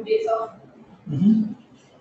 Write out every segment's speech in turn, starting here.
Ujú.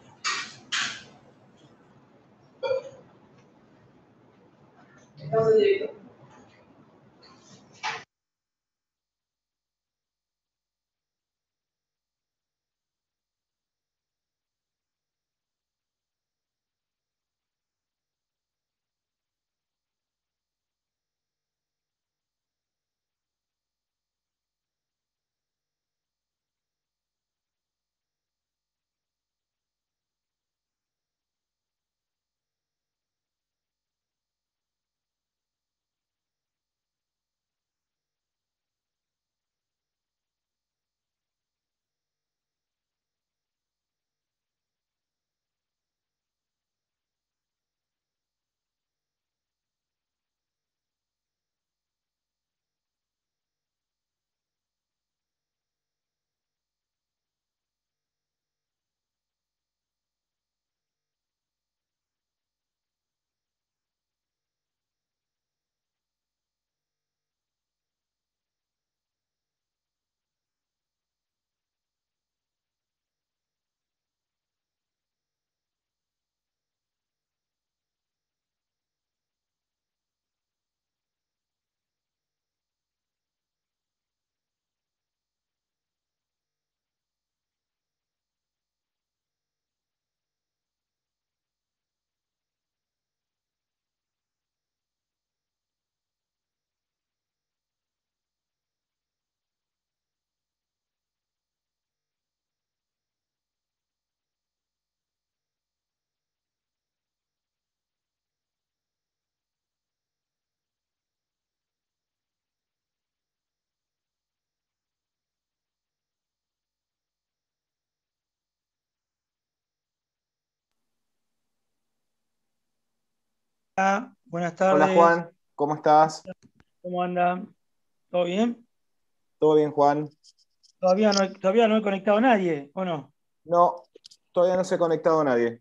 Hola, buenas Hola tardes. Juan, ¿cómo estás? ¿Cómo anda? ¿Todo bien? ¿Todo bien, Juan? Todavía no he conectado a nadie, ¿o no? No, todavía no se ha conectado nadie.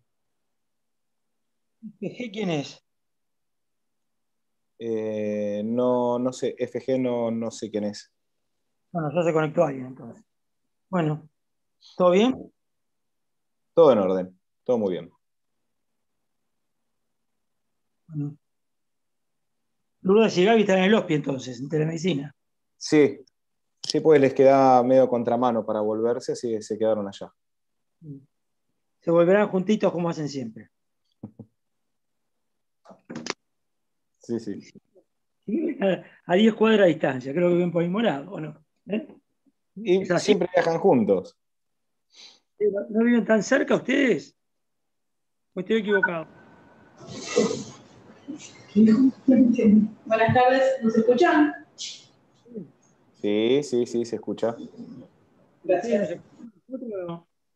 ¿Quién es? No, no sé, FG no sé quién es. Bueno, ya se conectó alguien entonces. Bueno, ¿todo bien? Todo en orden, todo muy bien. Bueno, Lourdes y Gaby están en el hospi entonces, en telemedicina. Sí, sí, pues les queda medio contramano para volverse, así que se quedaron allá. Se volverán juntitos como hacen siempre. Sí, sí. Sí, a 10 cuadras de distancia, creo que viven por el mismo lado, ¿o no? ¿Eh? ¿Es Y así? siempre viajan juntos. ¿No viven tan cerca ustedes? ¿O estoy equivocado? Buenas tardes, ¿nos escuchan? Sí, sí, sí, se escucha. ¿Ustedes no Gracias. se escucharon?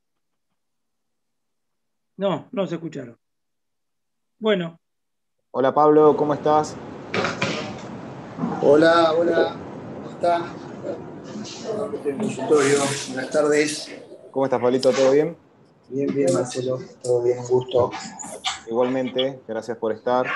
No, no se escucharon. Bueno, Hola Pablo, ¿cómo estás? Hola, hola, ¿cómo están? Nuevamente en el consultorio. Buenas tardes. ¿Cómo estás, Pablito? ¿Todo bien? Bien, bien, Marcelo. Todo bien, un gusto. Igualmente, gracias por estar.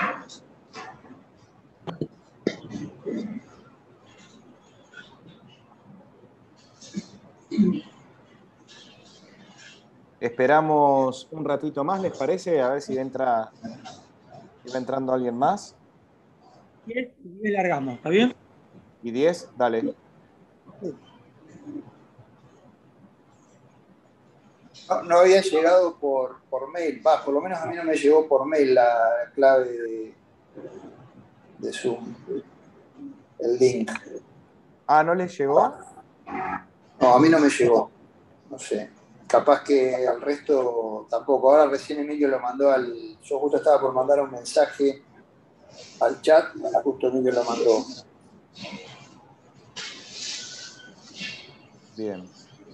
Esperamos un ratito más, ¿les parece? A ver si va entrando alguien más. 10 y 10 largamos, ¿está bien? Y 10, dale. Sí. No había llegado por mail, por lo menos a mí no me llegó por mail la clave de Zoom, el link. Ah, ¿no les llegó? No, a mí no me llegó, no sé. Capaz que al resto tampoco. Ahora recién Emilio lo mandó Yo justo estaba por mandar un mensaje al chat y justo Emilio lo mandó. Bien.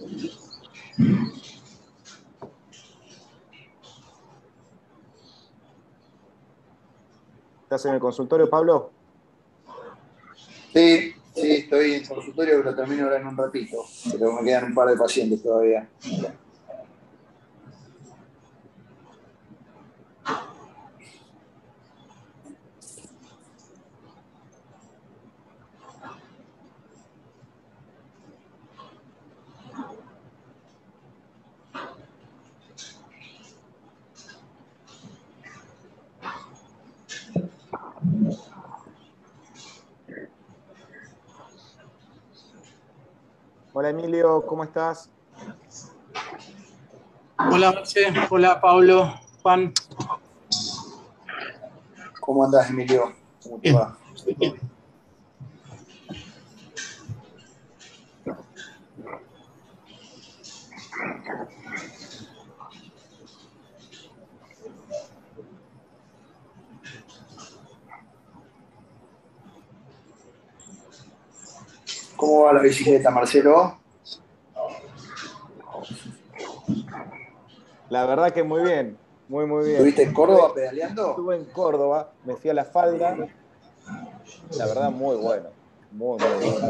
¿Estás en el consultorio, Pablo? Sí, sí, estoy en consultorio, pero termino ahora en un ratito. Pero me quedan un par de pacientes todavía. Hola Emilio, ¿cómo estás? Hola Marce, hola Pablo, Juan. ¿Cómo andás, Emilio? ¿Cómo te va? Bien. ¿Cómo va la bicicleta, Marcelo? La verdad que muy bien, muy bien. ¿Estuviste en Córdoba pedaleando? Estuve en Córdoba, me fui a La Falda, la verdad muy bueno, muy bueno.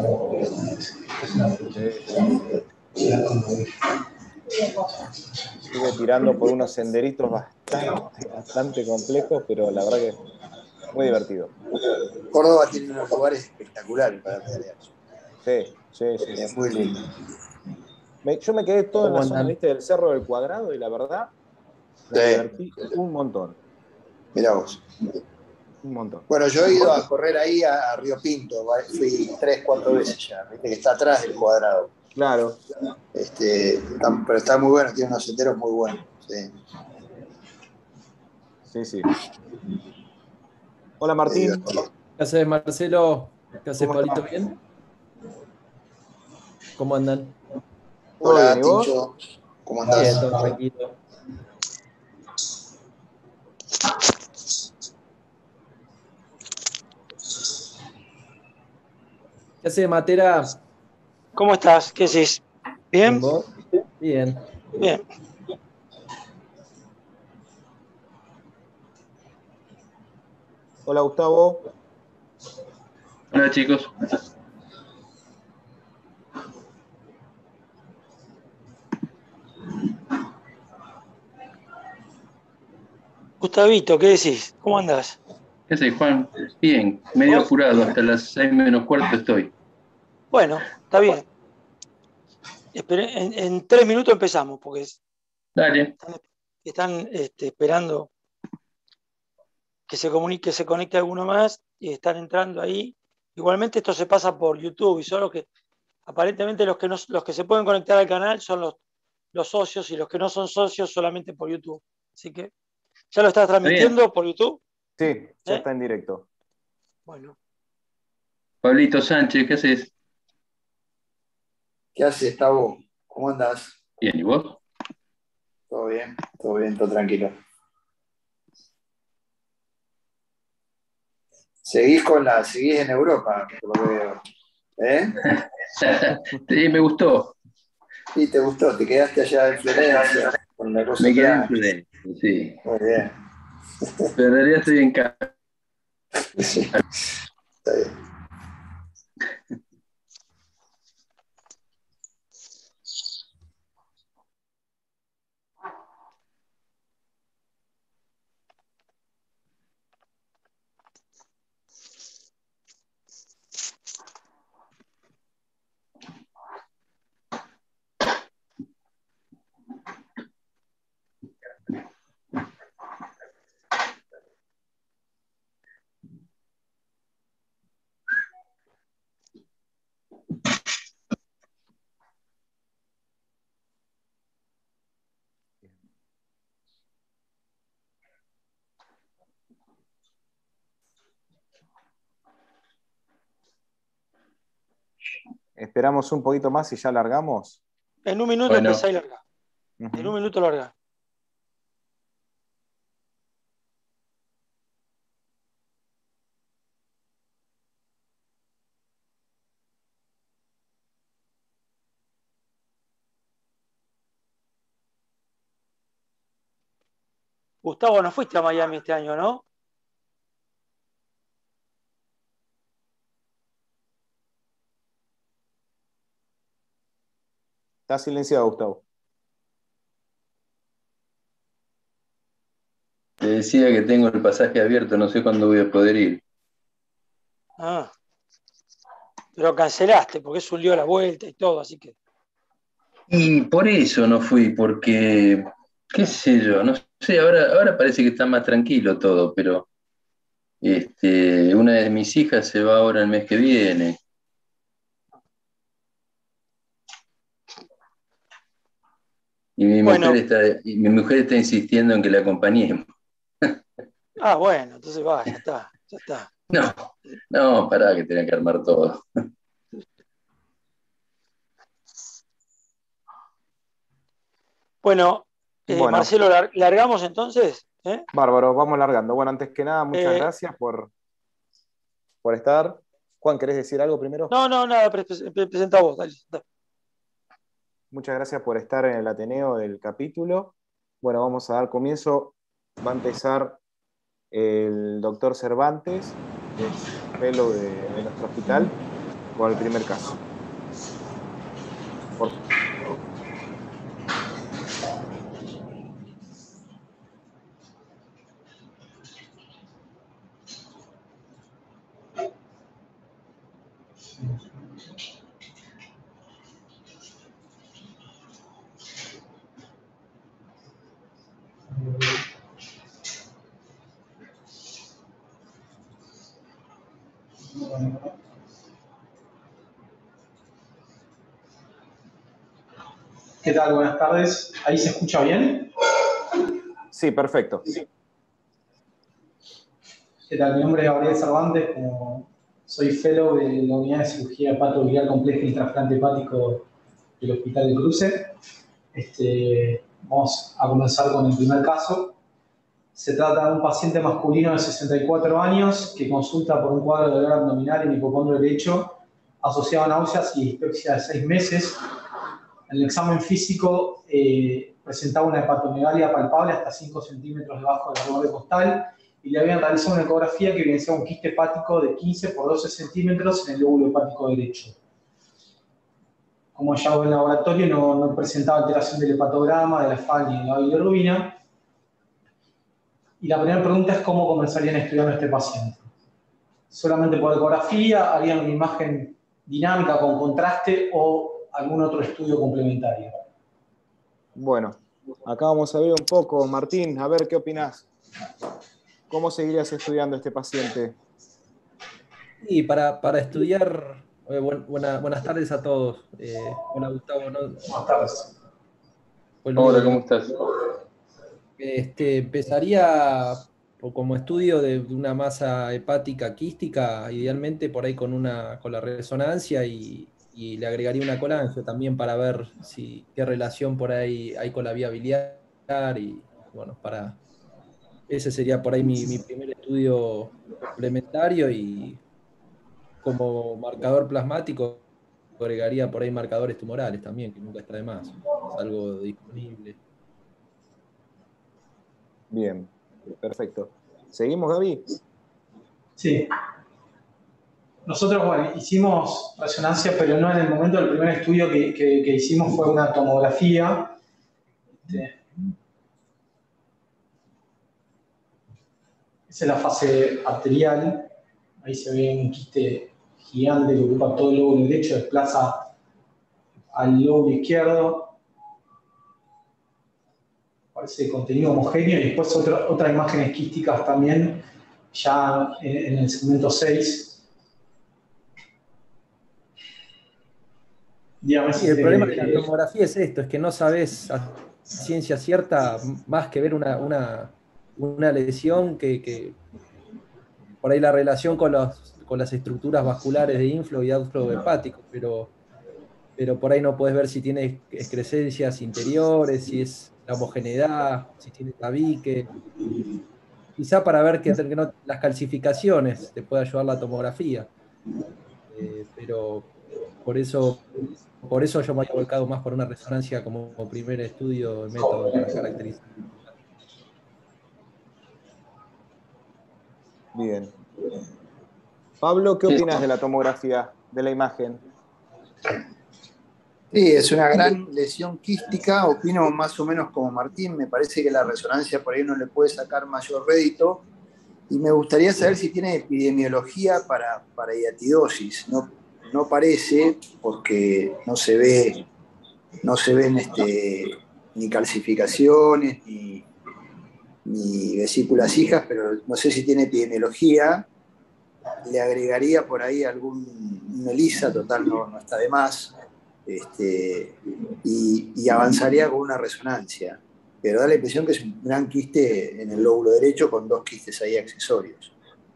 Estuve tirando por unos senderitos bastante complejos, pero la verdad que muy divertido. Córdoba tiene unos lugares espectaculares para pedalear. Sí. Es muy lindo. Yo me quedé todo en ¿Cómo la zona, andan? ¿viste? Del Cerro del Cuadrado y la verdad me divertí un montón. Mirá vos. Un montón. Bueno, yo he ido a correr ahí a Río Pinto, fui 3, 4 veces ya, viste que está atrás del Cuadrado. Claro. Pero está muy bueno, tiene unos senderos muy buenos. Sí. Hola Me Martín. divertí. ¿Qué haces, Marcelo? ¿Qué haces, ¿Cómo Pablito? estás? ¿Bien? ¿Cómo andan? ¿Todo bien Hola, y vos? Tincho. ¿Cómo Bien, andás? todo tranquilo. ¿Qué haces, Matera? ¿Cómo estás? ¿Qué decís? ¿Bien ¿Bien? vos? Bien. Bien. Hola Gustavo. Hola chicos, Gustavito, ¿qué decís? ¿Cómo andás? ¿qué haces Juan? Bien, medio ¿Vos? apurado, hasta las 6 menos cuarto estoy. Bueno, está bien. En 3 minutos empezamos, porque Dale, están esperando que se conecte alguno más y están entrando ahí. Igualmente esto se pasa por YouTube y solo que aparentemente los que se pueden conectar al canal son los socios y los que no son socios solamente por YouTube. Así que ya lo estás está bien. transmitiendo por YouTube. Sí, ya ¿Eh? está en directo. Bueno, Pablito Sánchez, ¿qué haces? ¿Qué haces, Tavo? ¿Cómo andás? Bien, ¿y vos? ¿Todo bien? Todo bien, todo tranquilo. Seguís en Europa, por lo que veo. ¿Eh? Sí, me gustó, Sí, te gustó, te quedaste allá en Florencia con la cosa me quedé en tranqui. Florencia, sí. Muy bien. Pero en realidad estoy en casa. Sí, está bien. Esperamos un poquito más y ya largamos. en un minuto Bueno, empezá y larga. En un minuto larga. Gustavo, no fuiste a Miami este año, ¿no? Está silenciado, Gustavo. te decía que tengo el pasaje abierto, no sé cuándo voy a poder ir. Ah, pero cancelaste porque es un lío la vuelta y todo, así que. Y por eso no fui, porque, qué sé yo, no sé, ahora parece que está más tranquilo todo, pero una de mis hijas se va ahora el mes que viene. Y mi Bueno. mujer está insistiendo en que la acompañemos. Ah, bueno, entonces va, ya está, ya está. No, pará, que tenía que armar todo. Bueno, Bueno. Marcelo, ¿largamos entonces? Bárbaro, vamos largando. Bueno, antes que nada, muchas gracias por estar. Juan, ¿querés decir algo primero? No, nada, presenta vos, dale. Muchas gracias por estar en el Ateneo del capítulo. Bueno, vamos a dar comienzo. Va a empezar el doctor Cervantes, que es fellow de nuestro hospital, con el primer caso. Por favor. ¿Qué tal? Buenas tardes. ¿Ahí se escucha bien? Sí, perfecto. ¿Qué tal? Mi nombre es Gabriel Cervantes, como soy fellow de la Unidad de Cirugía Hepatobiliar Compleja y Trasplante Hepático del Hospital de Cruce. Vamos a comenzar con el primer caso. Se trata de un paciente masculino de 64 años que consulta por un cuadro de dolor abdominal en hipocondrio derecho asociado a náuseas y dispepsia de 6 meses. En el examen físico presentaba una hepatomegalia palpable hasta 5 centímetros debajo del borde costal y le habían realizado una ecografía que evidenciaba un quiste hepático de 15 por 12 centímetros en el lóbulo hepático derecho. Como hallazgo en el laboratorio, no presentaba alteración del hepatograma, de la FAL ni de la bilirrubina. Y la primera pregunta es cómo comenzarían estudiando a este paciente. Solamente por ecografía, harían una imagen dinámica con contraste o algún otro estudio complementario. Bueno, acá vamos a ver un poco, Martín, a ver qué opinás. ¿Cómo seguirías estudiando a este paciente? Y para estudiar, buenas tardes a todos. Hola Gustavo. Buenas tardes. Hola, ¿cómo estás? Empezaría como estudio de una masa hepática quística, idealmente por ahí con la resonancia y le agregaría una colangio también para ver qué relación por ahí hay con la vía biliar y bueno, ese sería por ahí mi primer estudio complementario y como marcador plasmático agregaría por ahí marcadores tumorales también, que nunca está de más, es algo disponible. Bien, perfecto. ¿Seguimos, Gaby? Sí. Nosotros, hicimos resonancia, pero no en el momento del primer estudio que hicimos fue una tomografía. Esa es la fase arterial. Ahí se ve un quiste gigante que ocupa todo el lóbulo derecho, desplaza al lóbulo izquierdo. Parece contenido homogéneo. Y después otras imágenes quísticas también, ya en el segmento 6. Sí, el problema de la tomografía es esto, es que no sabes a ciencia cierta más que ver una lesión que por ahí la relación con las estructuras vasculares de inflow y outflow hepático, pero por ahí no puedes ver si tiene excrescencias interiores, si es la homogeneidad, si tiene tabique. Quizá para ver las calcificaciones te puede ayudar la tomografía, pero por eso yo me había volcado más por una resonancia como primer estudio de método para caracterizar. Bien. Pablo, ¿qué opinas de la tomografía, de la imagen? Sí, es una gran lesión quística, opino más o menos como Martín, me parece que la resonancia por ahí no le puede sacar mayor rédito y me gustaría saber si tiene epidemiología para hiatidosis. No parece, porque no se ven ni calcificaciones ni vesículas hijas, pero no sé si tiene epidemiología. Le agregaría por ahí algún ELISA, total no está de más. y avanzaría con una resonancia. Pero da la impresión que es un gran quiste en el lóbulo derecho con 2 quistes ahí accesorios.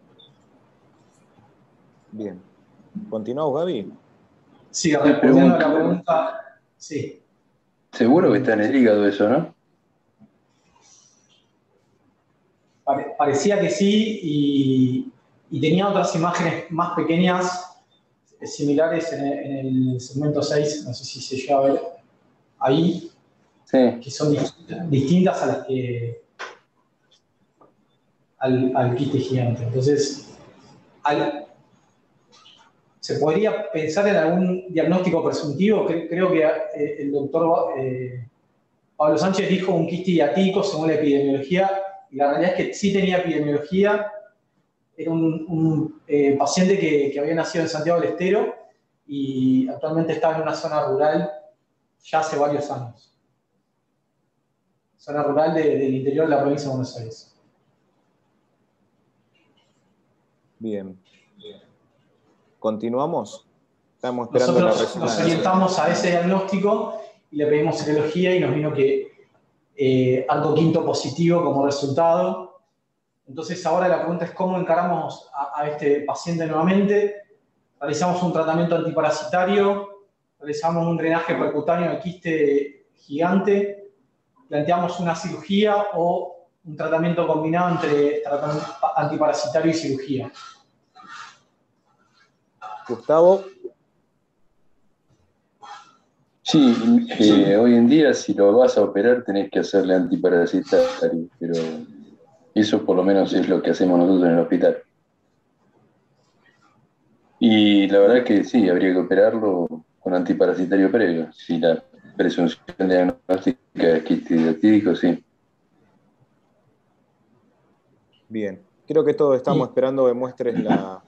Bien. ¿Continuamos, Gaby? Sí, respondiendo a la pregunta, sí. Seguro que está en el hígado eso, ¿no? Parecía que sí, y tenía otras imágenes más pequeñas, similares en el segmento 6, no sé si se llega a ver ahí, Sí. que son distintas a las que al quiste gigante. Entonces, se podría pensar en algún diagnóstico presuntivo. Creo que el doctor Pablo Sánchez dijo un quiste hiatídico según la epidemiología, y la realidad es que sí tenía epidemiología. Era un paciente que había nacido en Santiago del Estero y actualmente estaba en una zona rural ya hace varios años. Zona rural del interior de la provincia de Buenos Aires. Bien. ¿Continuamos? Estamos esperando Nosotros la resonancia. nos orientamos a ese diagnóstico y le pedimos serología y nos vino que arco quinto positivo como resultado. Entonces ahora la pregunta es cómo encaramos a este paciente nuevamente. Realizamos un tratamiento antiparasitario, realizamos un drenaje percutáneo de quiste gigante, planteamos una cirugía o un tratamiento combinado entre tratamiento antiparasitario y cirugía. Gustavo. Sí, hoy en día si lo vas a operar tenés que hacerle antiparasitario, pero eso por lo menos es lo que hacemos nosotros en el hospital. Y la verdad que sí, habría que operarlo con antiparasitario previo, si la presunción diagnóstica es quiste hiatídico, sí. Bien. Creo que todos estamos esperando que muestres la...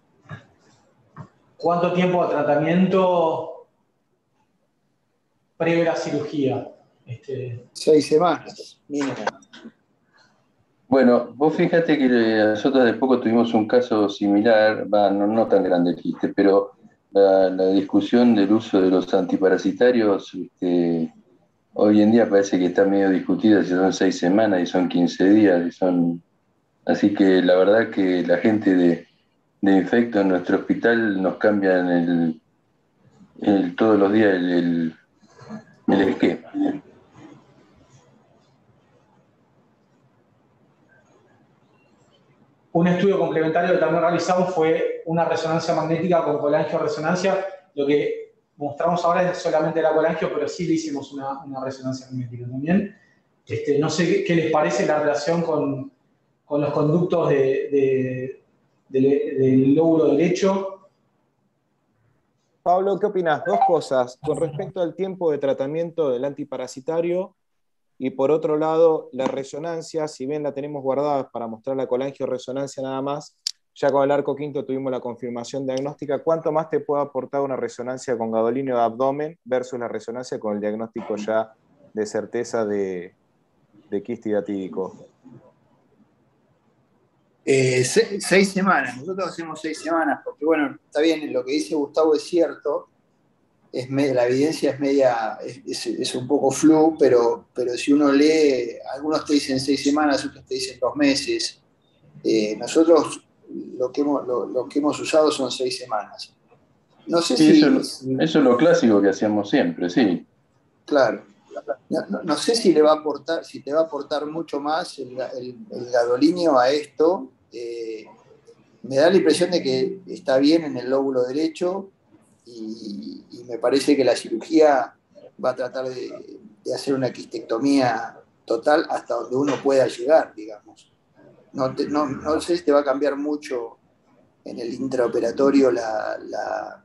¿Cuánto tiempo de tratamiento previo a la cirugía? 6 semanas, mínimo. Bueno, vos fíjate que nosotros de poco tuvimos un caso similar, no tan grande el quiste, pero la discusión del uso de los antiparasitarios hoy en día parece que está medio discutida si son 6 semanas y son 15 días, así que la verdad que la gente de infecto en nuestro hospital nos cambian todos los días el esquema. Un estudio complementario que también realizamos fue una resonancia magnética con colangioresonancia. Lo que mostramos ahora es solamente la colangio, pero sí le hicimos una resonancia magnética también. No sé qué les parece la relación con los conductos del lóbulo derecho. Pablo, ¿qué opinas? Dos cosas. Con respecto al tiempo de tratamiento del antiparasitario y por otro lado, la resonancia, si bien la tenemos guardada para mostrar la colangioresonancia nada más, ya con el arco quinto tuvimos la confirmación diagnóstica. ¿Cuánto más te puede aportar una resonancia con gadolinio de abdomen versus la resonancia con el diagnóstico ya de certeza de quiste hiatídico? 6 semanas, nosotros hacemos 6 semanas, porque bueno, está bien, lo que dice Gustavo es cierto, la evidencia es un poco flu, pero si uno lee, algunos te dicen 6 semanas, otros te dicen 2 meses. Nosotros lo que hemos usado son 6 semanas. No sé sí, si... eso es lo clásico que hacíamos siempre, sí. Claro. No sé si te va a aportar mucho más el gadolinio a esto. Me da la impresión de que está bien en el lóbulo derecho y me parece que la cirugía va a tratar de hacer una quistectomía total hasta donde uno pueda llegar, digamos. No sé si te va a cambiar mucho en el intraoperatorio la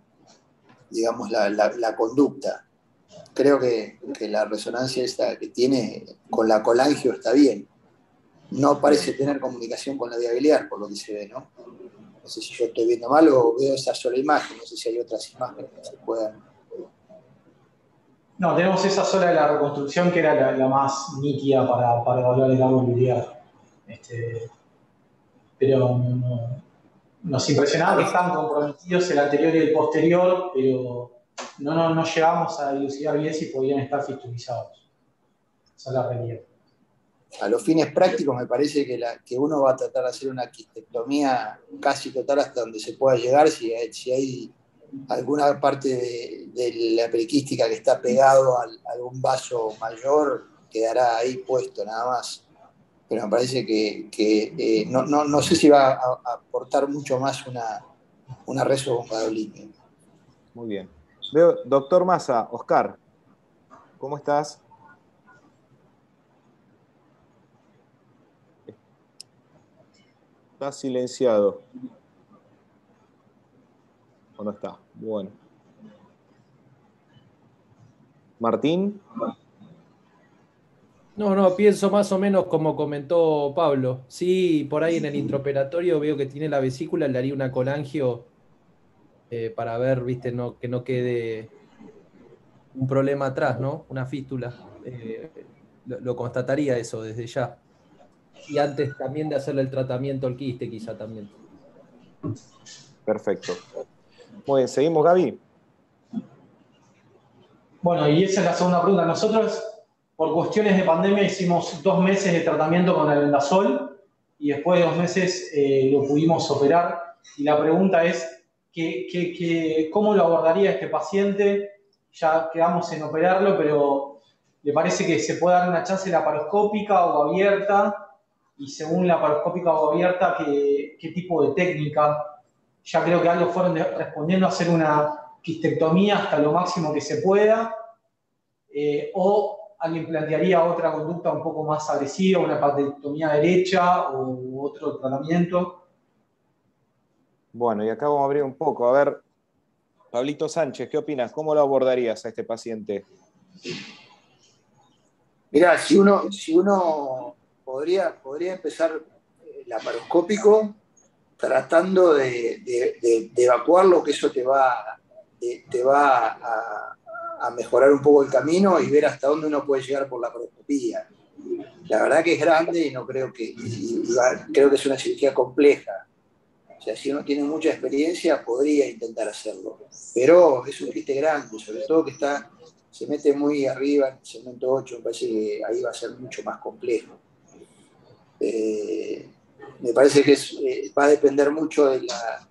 conducta. Creo que la resonancia esta que tiene con la colangio está bien. No parece tener comunicación con la vía biliar, por lo que se ve, ¿no? No sé si yo estoy viendo mal o veo esa sola imagen, no sé si hay otras imágenes que se puedan... No, tenemos esa sola de la reconstrucción que era la más nítida para evaluar el árbol biliar. Pero nos impresionaba que estaban comprometidos el anterior y el posterior, pero no llegamos a dilucidar bien si podían estar fistulizados. Esa es la realidad. A los fines prácticos me parece que uno va a tratar de hacer una quistectomía casi total hasta donde se pueda llegar, si hay alguna parte de la periquística que está pegado a algún vaso mayor, quedará ahí puesto nada más. Pero me parece que no sé si va a aportar mucho más una resocongadolítica. Muy bien. Veo, doctor Massa, Oscar, ¿cómo estás? Está silenciado. ¿O no está? Bueno. Martín. No, pienso más o menos como comentó Pablo. Sí, por ahí en el intraoperatorio veo que tiene la vesícula, le haría una colangio para ver, viste, que no quede un problema atrás, ¿no? Una fístula. Lo constataría eso desde ya. Y antes también de hacerle el tratamiento al quiste, quizá también. Perfecto. Muy bien, seguimos, Gaby. Bueno, y esa es la segunda pregunta. Nosotros, por cuestiones de pandemia, hicimos 2 meses de tratamiento con albendazol y después de 2 meses lo pudimos operar. Y la pregunta es, ¿cómo lo abordaría este paciente? Ya quedamos en operarlo, pero ¿le parece que se puede dar una chance laparoscópica o abierta? Y según laparoscópica o abierta, ¿qué tipo de técnica? Ya creo que algo fueron respondiendo a hacer una quistectomía hasta lo máximo que se pueda, o alguien plantearía otra conducta un poco más agresiva, una patectomía derecha o otro tratamiento. Bueno, y acá vamos a abrir un poco. A ver, Pablito Sánchez, ¿qué opinas? ¿Cómo lo abordarías a este paciente? Mirá, si uno podría empezar laparoscópico tratando de evacuarlo, que eso te va a mejorar un poco el camino y ver hasta dónde uno puede llegar por la laparoscopía. La verdad que es grande y creo que es una cirugía compleja. O sea, si uno tiene mucha experiencia, podría intentar hacerlo. Pero es un quiste grande, sobre todo que se mete muy arriba en el segmento 8, me parece que ahí va a ser mucho más complejo. Me parece que va a depender mucho de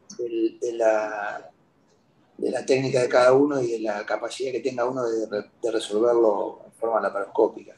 la técnica de cada uno y de la capacidad que tenga uno de resolverlo en forma laparoscópica.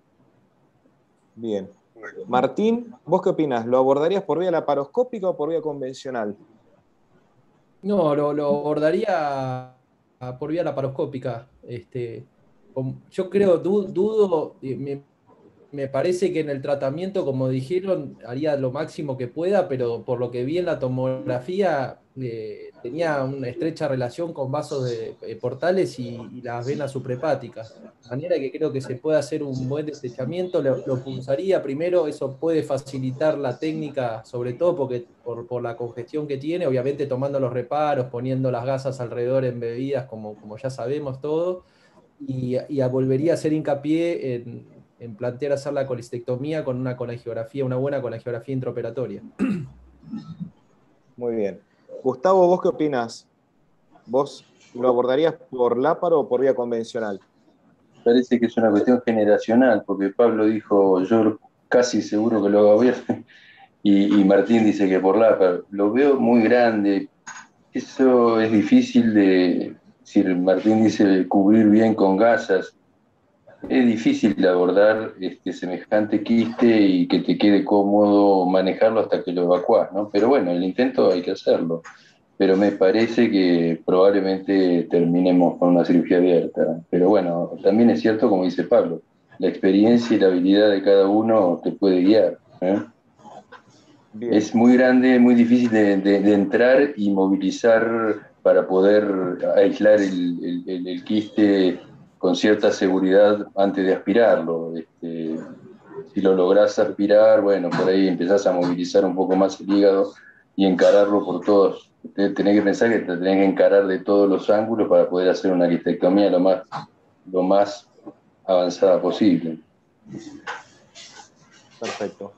Bien. Martín, ¿vos qué opinas? ¿Lo abordarías por vía laparoscópica o por vía convencional? No, lo abordaría por vía laparoscópica. Yo creo, dudo, me parece que en el tratamiento, como dijeron, haría lo máximo que pueda, pero por lo que vi en la tomografía, tenía una estrecha relación con vasos portales y las venas suprahepáticas. De manera que creo que se puede hacer un buen deslizamiento, lo punzaría primero, eso puede facilitar la técnica, sobre todo porque por la congestión que tiene, obviamente tomando los reparos, poniendo las gasas alrededor embebidas, como ya sabemos todo, y volvería a hacer hincapié en plantear hacer la colistectomía con una buena colangiografía intraoperatoria. Muy bien. Gustavo, ¿vos qué opinás? ¿Vos lo abordarías por láparo o por vía convencional? Parece que es una cuestión generacional, porque Pablo dijo, yo casi seguro que lo hago bien, y Martín dice que por láparo. Lo veo muy grande. Eso es difícil de... Si Martín dice cubrir bien con gasas, es difícil de abordar semejante quiste y que te quede cómodo manejarlo hasta que lo evacuás, ¿no? Pero bueno, el intento hay que hacerlo. Pero me parece que probablemente terminemos con una cirugía abierta. Pero bueno, también es cierto, como dice Pablo, la experiencia y la habilidad de cada uno te puede guiar, ¿eh? Es muy grande, muy difícil de entrar y movilizar para poder aislar el quiste con cierta seguridad antes de aspirarlo. Si lo lográs aspirar, bueno, por ahí empezás a movilizar un poco más el hígado y encararlo por todos. Tenés que pensar que te tenés que encarar de todos los ángulos para poder hacer una quistectomía lo más avanzada posible. Perfecto.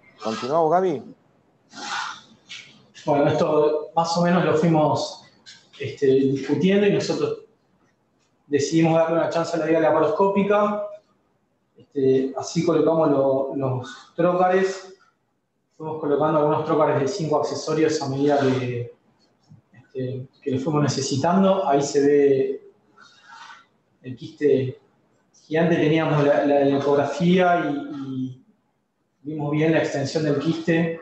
¿Continuamos, Gaby? Bueno, esto más o menos lo fuimos discutiendo y nosotros decidimos darle una chance a la vía laparoscópica. Así colocamos los trócares. Fuimos colocando algunos trócares de 5 accesorios a medida que lo fuimos necesitando. Ahí se ve el quiste gigante. Teníamos la ecografía y vimos bien la extensión del quiste,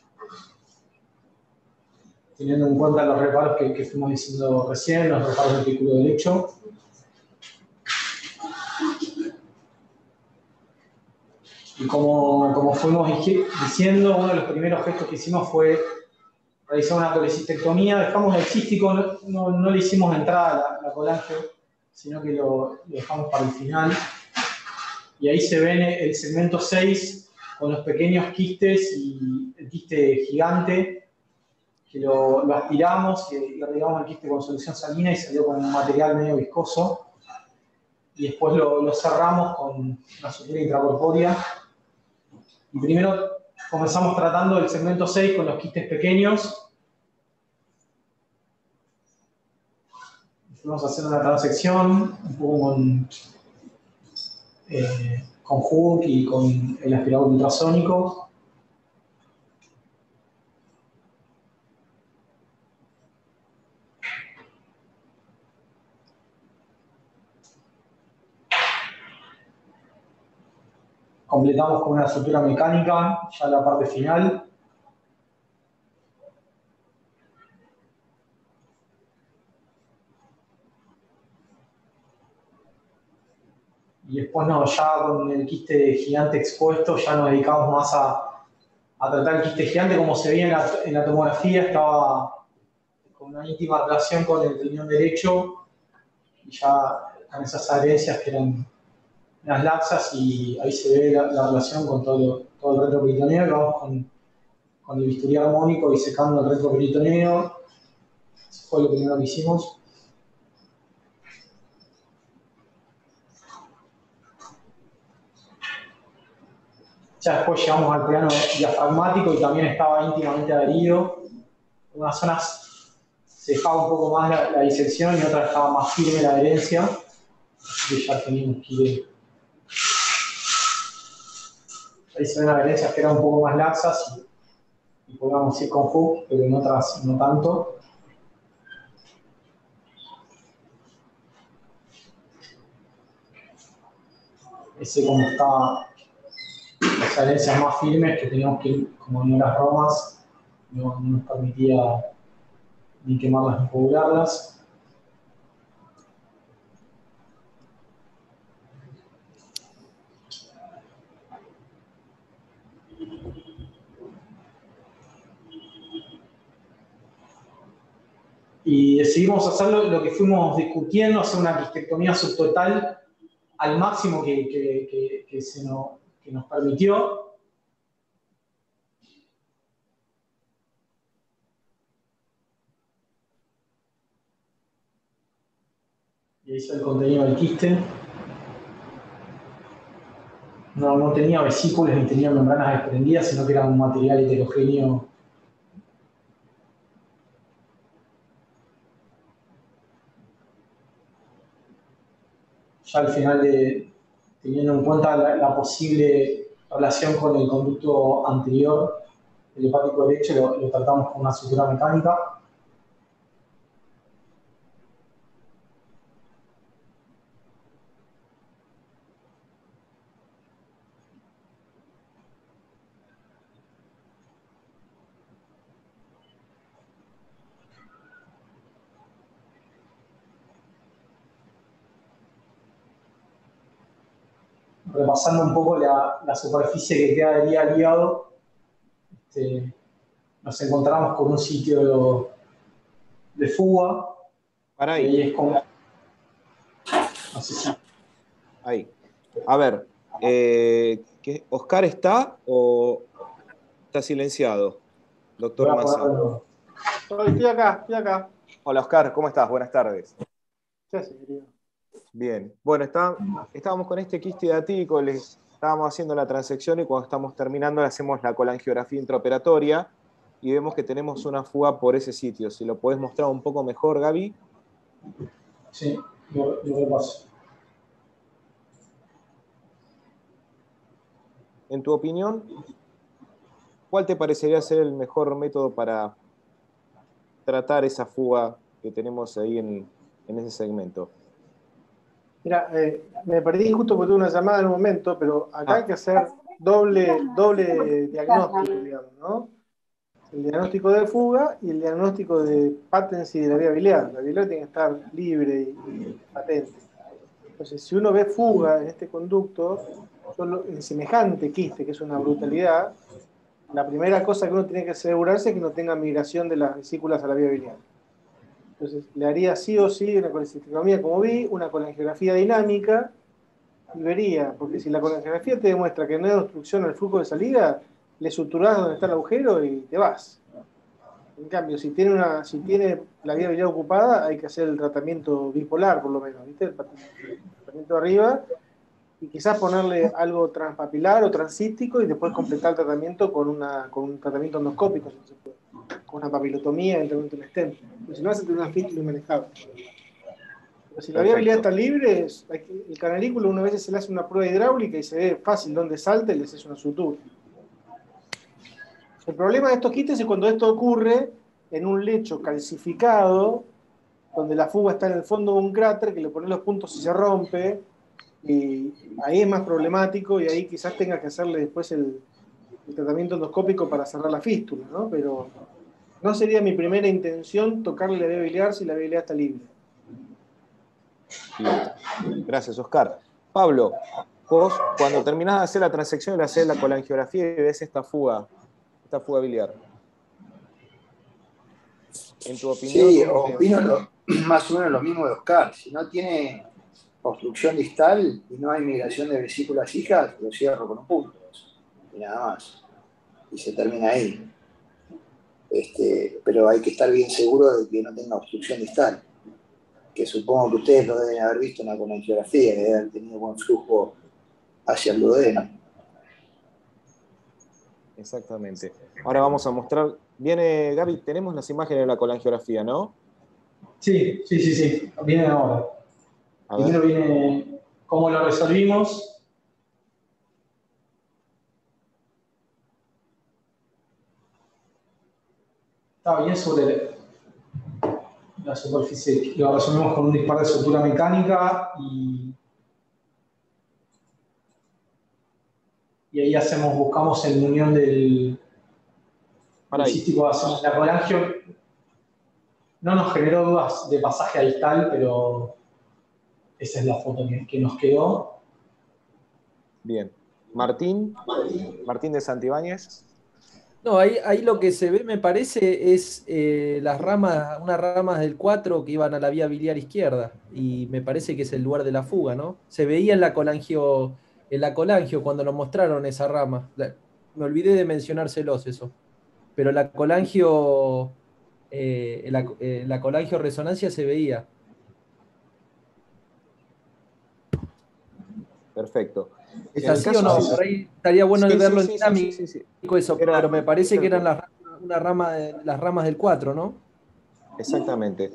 teniendo en cuenta los reparos que fuimos diciendo recién, los reparos del vehículo derecho. Y como fuimos diciendo, uno de los primeros gestos que hicimos fue realizar una colecistectomía. Dejamos el cístico, no le hicimos entrada a la colangio, sino que lo dejamos para el final. Y ahí se ve el segmento 6 con los pequeños quistes y el quiste gigante, que lo aspiramos y regamos el quiste con solución salina y salió con un material medio viscoso. Y después lo cerramos con una sutura intracorpórea. Y primero comenzamos tratando el segmento 6 con los quistes pequeños. Fuimos haciendo una transección, un poco con Hook y con el aspirador ultrasónico. Completamos con una sutura mecánica, ya la parte final. Y después ya con el quiste gigante expuesto, ya nos dedicamos más a tratar el quiste gigante. Como se veía en la tomografía, estaba con una íntima relación con el riñón derecho, y ya con esas adherencias que eran las laxas, y ahí se ve la relación con todo el retroperitoneo. Y vamos con el bisturí armónico y secando el retroperitoneo. Eso fue lo primero que hicimos. Ya después llegamos al plano diafragmático y también estaba íntimamente adherido. En unas zonas se dejaba un poco más la disección y en otras estaba más firme la adherencia. Así que ya teníamos que ir. Ahí se ven adherencias que eran un poco más laxas y podíamos ir con Hook, pero en otras no tanto. Ese como está, las adherencias más firmes que teníamos que ir como en las romas, no nos permitía ni quemarlas ni coagullarlas. Y decidimos hacer lo que fuimos discutiendo, hacer una quistectomía subtotal al máximo que nos permitió. Y ahí está el contenido del quiste. No tenía vesículas ni tenía membranas desprendidas, sino que era un material heterogéneo. Ya al final, teniendo en cuenta la posible relación con el conducto anterior, el hepático derecho, lo tratamos con una sutura mecánica. Repasando un poco la superficie que queda del hígado, nos encontramos con un sitio de fuga. Para ahí. Y es como... No sé si... Ahí. A ver, ¿Oscar está o está silenciado? Doctor Massa. Estoy acá. Hola, Oscar, ¿cómo estás? Buenas tardes. ¿Qué haces, querido? Bien. Bueno, estábamos con este quiste hiatídico, estábamos haciendo la transección y cuando estamos terminando le hacemos la colangiografía intraoperatoria. y vemos que tenemos una fuga por ese sitio. Si lo podés mostrar un poco mejor, Gaby. Sí, lo repaso. En tu opinión, ¿cuál te parecería ser el mejor método para tratar esa fuga que tenemos ahí en ese segmento? Mira, me perdí justo porque tuve una llamada en un momento, pero acá hay que hacer doble diagnóstico, digamos, ¿no? El diagnóstico de fuga y el diagnóstico de patency de la vía biliar. La biliar tiene que estar libre y patente. Entonces, si uno ve fuga en este conducto, en semejante quiste, que es una brutalidad, la primera cosa que uno tiene que asegurarse es que no tenga migración de las vesículas a la vía biliar. Entonces, le haría sí o sí una colecistectomía, como vi, una colangiografía dinámica, y vería, porque si la colangiografía te demuestra que no hay obstrucción al flujo de salida, le suturás donde está el agujero y te vas. En cambio, si tiene la vía biliar ocupada, hay que hacer el tratamiento bipolar, por lo menos, ¿viste? El tratamiento de arriba, y quizás ponerle algo transpapilar o transcístico y después completar el tratamiento con un tratamiento endoscópico, si se puede, con una papilotomía, eventualmente un stent. Si no, hace una fístula inmanejable. Pero si la vía biliar está libre, el canalículo una vez se le hace una prueba hidráulica y se ve fácil dónde salta y le hace una sutura. El problema de estos quistes es cuando esto ocurre en un lecho calcificado, donde la fuga está en el fondo de un cráter, que le pones los puntos y se rompe, y ahí es más problemático, y ahí quizás tenga que hacerle después el tratamiento endoscópico para cerrar la fístula, ¿no? Pero no sería mi primera intención tocarle la vía biliar si la vía biliar está libre. Bien. Gracias, Oscar. Pablo, vos cuando terminás de hacer la transección le haces la colangiografía y ves esta fuga biliar. En tu opinión... Sí, opino más o menos lo mismo de Oscar. Si no tiene obstrucción distal y no hay migración de vesículas hijas, lo cierro con un punto. Y nada más. Y se termina ahí. Pero hay que estar bien seguro de que no tenga obstrucción distal. Que supongo que ustedes lo deben haber visto en la colangiografía, que deben haber tenido buen flujo hacia el duodeno. Exactamente. Ahora vamos a mostrar. Viene, Gaby, tenemos las imágenes de la colangiografía, ¿no? Sí. Viene ahora. Primero viene cómo lo resolvimos. Está bien sobre la superficie. Lo resolvemos con un disparo de sutura mecánica y ahí buscamos en unión del cístico hacia la colangio. No nos generó dudas de pasaje distal, pero esa es la foto que nos quedó. Bien. Martín de Santibáñez. No, ahí lo que se ve, me parece, es unas ramas del 4 que iban a la vía biliar izquierda. Y me parece que es el lugar de la fuga, ¿no? Se veía en la colangio cuando nos mostraron esa rama. Me olvidé de mencionárselos eso. Pero la colangio resonancia se veía. Perfecto. ¿Es así o no? Por ahí estaría bueno verlo en dinámico eso, pero me parece que eran las ramas del 4, ¿no? Exactamente.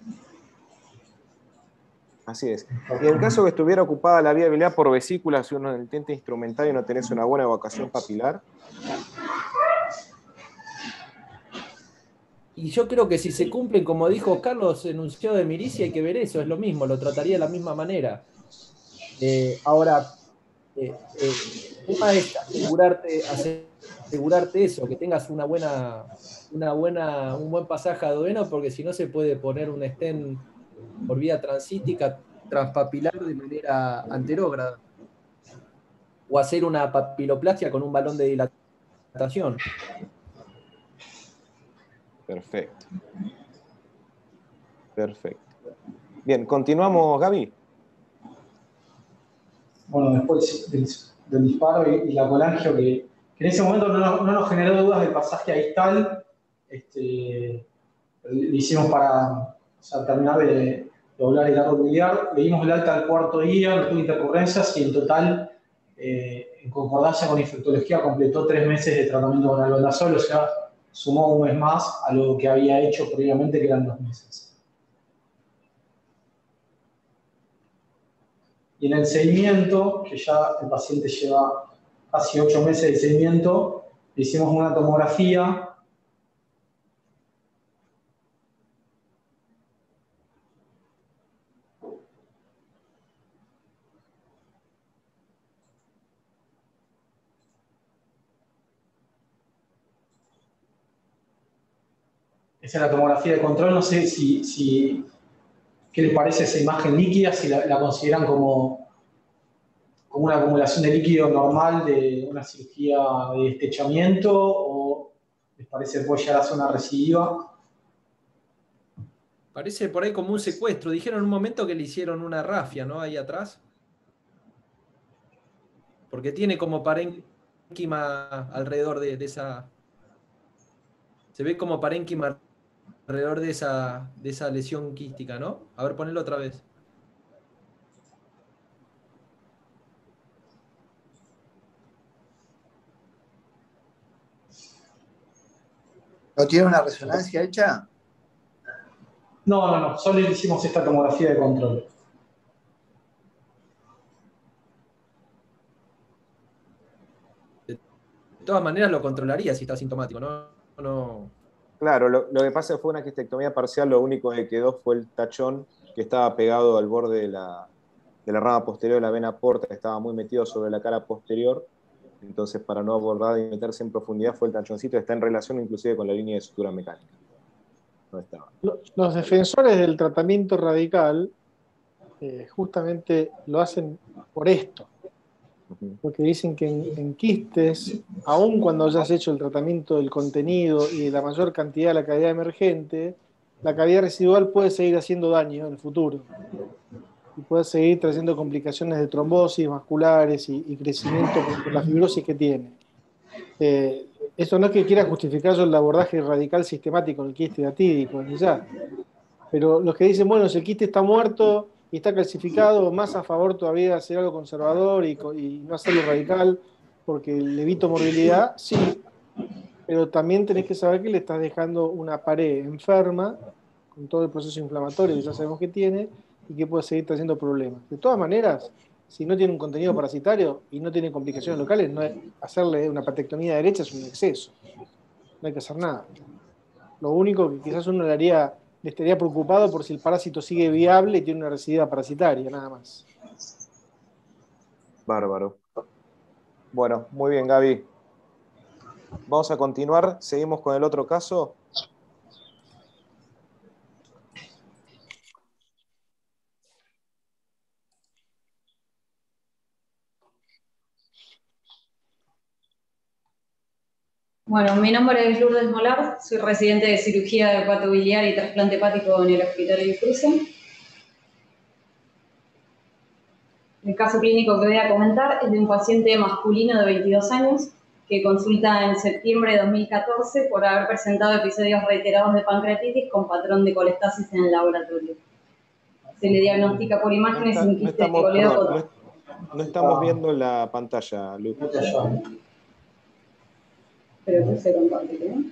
Así es. Y en el caso que estuviera ocupada la vía biliar por vesículas, si uno intenta instrumentar y no tenés una buena evacuación papilar. Y yo creo que si se cumplen, como dijo Carlos, enunciado de Mirici, hay que ver eso, es lo mismo, lo trataría de la misma manera. Ahora, el tema es asegurarte eso, que tengas un buen pasaje a duodeno, porque si no se puede poner un stent por vía transítica transpapilar de manera anterógrada. O hacer una papiloplastia con un balón de dilatación. Perfecto. Bien, continuamos, Gaby. Bueno, después del disparo y la colangio, que en ese momento no nos generó dudas del pasaje a distal. Lo hicimos para terminar de doblar el árbol biliar. Le dimos el alta al cuarto día, no tuvo intercurrencias y en total, en concordancia con infectología, completó 3 meses de tratamiento con albendazol. O sea, sumó un mes más a lo que había hecho previamente, que eran 2 meses. Y en el seguimiento, que ya el paciente lleva casi 8 meses de seguimiento, le hicimos una tomografía. Esa es la tomografía de control. No sé qué les parece esa imagen líquida, si la consideran como una acumulación de líquido normal de una cirugía de estrechamiento, o les parece que puede llegar a ser una recidiva. Parece por ahí como un secuestro. Dijeron en un momento que le hicieron una rafia, ¿no? Ahí atrás. Porque tiene como parénquima alrededor de esa... Se ve como parénquima alrededor de esa lesión quística, ¿no? A ver, ponelo otra vez. ¿No tiene una resonancia hecha? No, solo le hicimos esta tomografía de control. De todas maneras lo controlaría si está asintomático, ¿no? No. Claro, lo que pasa fue una quistectomía parcial, lo único que quedó fue el tachón que estaba pegado al borde de la rama posterior de la vena porta, que estaba muy metido sobre la cara posterior. Entonces, para no abordar y meterse en profundidad, fue el tachoncito, está en relación inclusive con la línea de sutura mecánica. No estaba. Los defensores del tratamiento radical justamente lo hacen por esto, porque dicen que en quistes, aun cuando hayas hecho el tratamiento del contenido y de la mayor cantidad de la cavidad emergente, la cavidad residual puede seguir haciendo daño en el futuro y puede seguir trayendo complicaciones de trombosis vasculares y crecimiento por la fibrosis que tiene. Esto no es que quiera justificar yo el abordaje radical sistemático en el quiste datídico, ni ya. Pero los que dicen, bueno, si el quiste está muerto y está calcificado, más a favor todavía de hacer algo conservador y no hacerlo radical porque le evito morbilidad, sí, pero también tenés que saber que le estás dejando una pared enferma con todo el proceso inflamatorio que ya sabemos que tiene y que puede seguir trayendo problemas. De todas maneras, si no tiene un contenido parasitario y no tiene complicaciones locales, hacerle una patectomía derecha es un exceso, no hay que hacer nada. Lo único que quizás uno le estaría preocupado por si el parásito sigue viable y tiene una recidiva parasitaria, nada más. Bárbaro. Bueno, muy bien, Gaby. Vamos a continuar, seguimos con el otro caso. Bueno, mi nombre es Lourdes Molar, soy residente de cirugía de hepatobiliar y trasplante hepático en el Hospital de Cruce. El caso clínico que voy a comentar es de un paciente masculino de 22 años que consulta en septiembre de 2014 por haber presentado episodios reiterados de pancreatitis con patrón de colestasis en el laboratorio. Se le diagnostica por imágenes un quiste de coledocoto. No estamos viendo la pantalla, Lu. Pero que se comparte, ¿no?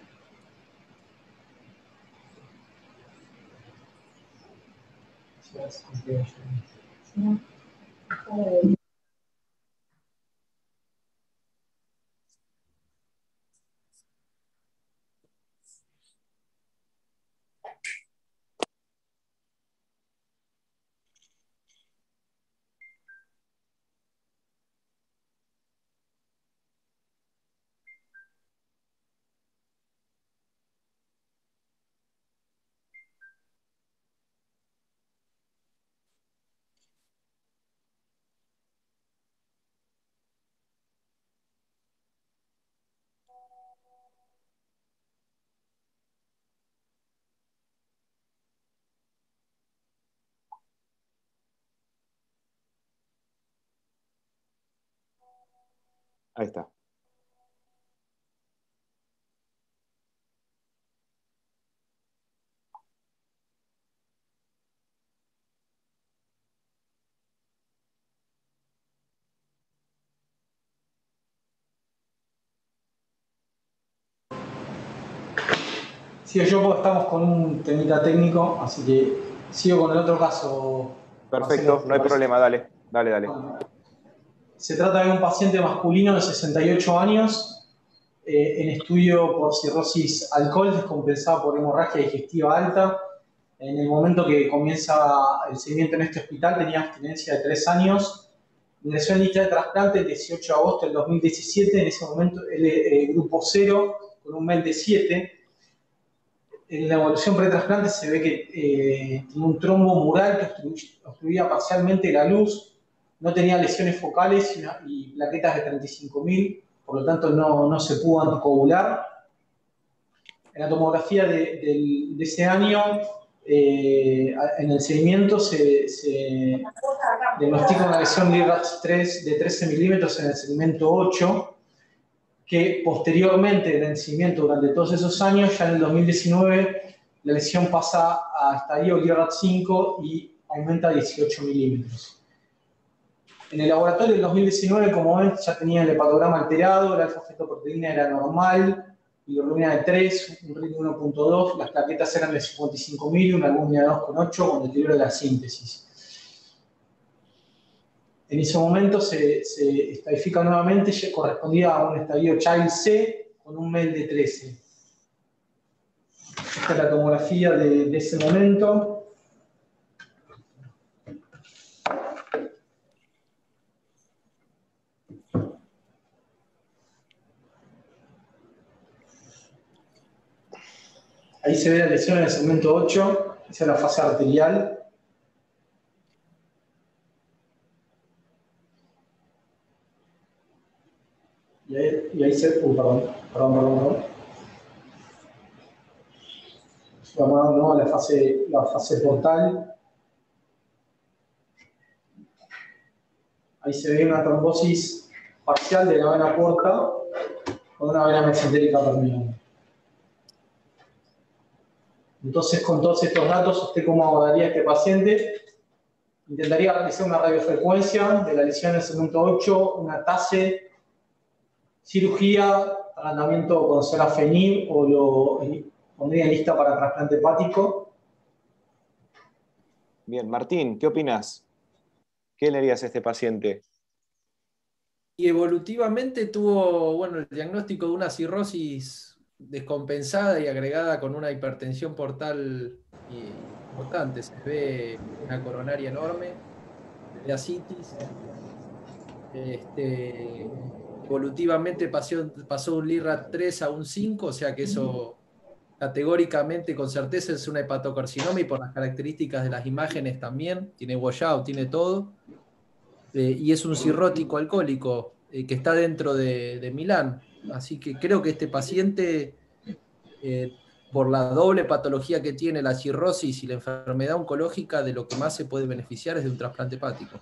Ahí está. Sigo yo porque estamos con un temita técnico, así que sigo con el otro caso. Perfecto, Marcelo, no hay problema, dale. Bueno, se trata de un paciente masculino de 68 años, en estudio por cirrosis alcohol descompensada por hemorragia digestiva alta. En el momento que comienza el seguimiento en este hospital tenía abstinencia de 3 años. Ingresó en lista de trasplante el 18 de agosto del 2017, en ese momento grupo 0, con un MEL de 7. En la evolución pre-trasplante se ve que tiene un trombo mural que obstruía parcialmente la luz, no tenía lesiones focales y plaquetas de 35.000, por lo tanto no se pudo anticoagular. En la tomografía de ese año, en el seguimiento se diagnostica una lesión LIRAX-3 de 13 milímetros en el segmento 8, que posteriormente del seguimiento durante todos esos años, ya en el 2019, la lesión pasa a estadio LIRAX-5 y aumenta a 18 milímetros. En el laboratorio del 2019, como ven, ya tenía el hepatograma alterado, la alfa-fetoproteína era normal, bilirrubina de 3, un ritmo 1.2, las plaquetas eran de 55.000, una albúmina de 2.8 con deterioro de la síntesis. En ese momento se estadifica nuevamente, correspondía a un estadio Child C con un MEL de 13. Esta es la tomografía de ese momento. Ahí se ve la lesión en el segmento 8, esa es la fase arterial. Y ahí se... perdón. Vamos ¿no? a la fase portal. Ahí se ve una trombosis parcial de la vena porta con una vena mesentérica terminal. Entonces, con todos estos datos, ¿usted cómo abordaría a este paciente? Intentaría realizar una radiofrecuencia de la lesión en el segmento 8, una TASE, cirugía, tratamiento con sorafenib o lo pondría en lista para trasplante hepático. Bien, Martín, ¿qué opinas? ¿Qué le harías a este paciente? Y evolutivamente tuvo, bueno, el diagnóstico de una cirrosis descompensada y agregada con una hipertensión portal importante. Se ve una coronaria enorme, de ascitis. Evolutivamente pasó un LIRAT-3 a un 5, o sea que eso categóricamente, con certeza, es una hepatocarcinoma y por las características de las imágenes también, tiene washout, tiene todo. Y es un cirrótico alcohólico que está dentro de Milán. Así que creo que este paciente, por la doble patología que tiene, la cirrosis y la enfermedad oncológica, de lo que más se puede beneficiar es de un trasplante hepático.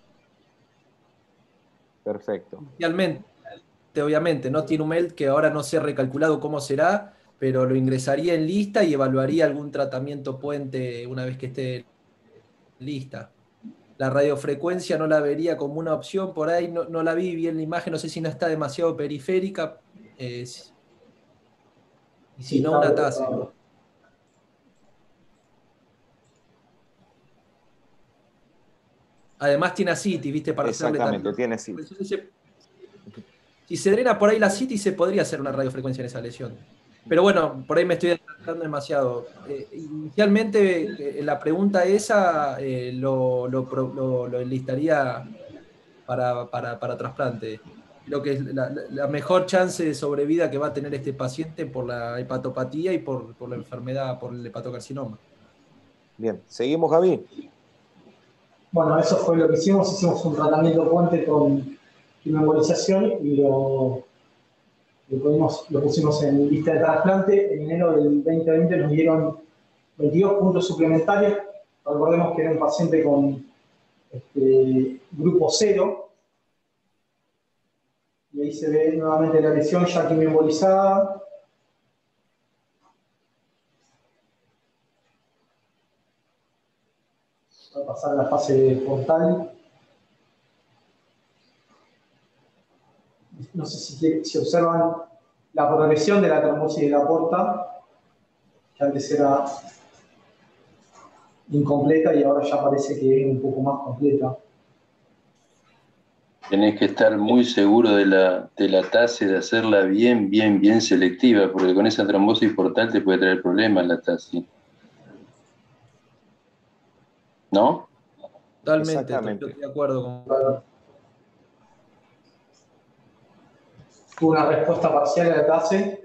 Perfecto. Inicialmente, obviamente, no tiene un MEL que ahora no se ha recalculado cómo será, pero lo ingresaría en lista y evaluaría algún tratamiento puente una vez que esté en lista. La radiofrecuencia no la vería como una opción, por ahí no la vi bien la imagen, no sé si no está demasiado periférica, y si no, una TASE. Además tiene ascitis, ¿viste? Para hacerle Exactamente, tiene ascitis. Si se drena por ahí la ascitis, se podría hacer una radiofrecuencia en esa lesión. Pero bueno, por ahí me estoy adelantando demasiado. Inicialmente, la pregunta esa lo enlistaría para trasplante. Lo que es la mejor chance de sobrevida que va a tener este paciente por la hepatopatía y por la enfermedad, por el hepatocarcinoma. Bien, seguimos, Gaby. Bueno, eso fue lo que hicimos un tratamiento puente con inmovilización y lo pusimos en lista de trasplante. En enero del 2020 nos dieron 22 puntos suplementarios. Recordemos que era un paciente con grupo 0. Y ahí se ve nuevamente la lesión ya quimioembolizada. Va a pasar a la fase portal. No sé si observan la progresión de la trombosis de la porta. que antes era incompleta y ahora ya parece que es un poco más completa. Tenés que estar muy seguro de la TACI, de hacerla bien, bien, bien selectiva, porque con esa trombosis portal te puede traer problemas la TACI. ¿No? Totalmente, estoy de acuerdo con... Tuve una respuesta parcial a la TACI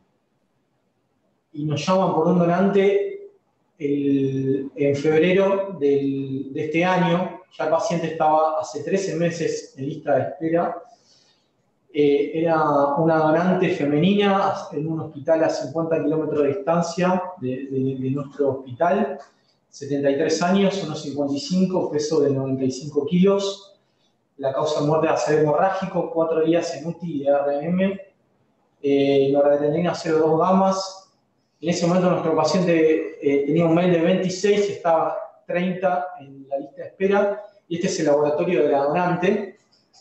y nos llaman por un donante en febrero de este año. Ya el paciente estaba hace 13 meses en lista de espera. Era una donante femenina en un hospital a 50 kilómetros de distancia de nuestro hospital. 73 años, unos 55, peso de 95 kilos. La causa de muerte es acero hemorrágico, 4 días en UTI y ARM. Noradrenalina 0,2 gamas. En ese momento nuestro paciente tenía un mail de 26 y estaba 30 en la lista de espera. Y este es el laboratorio de la donante.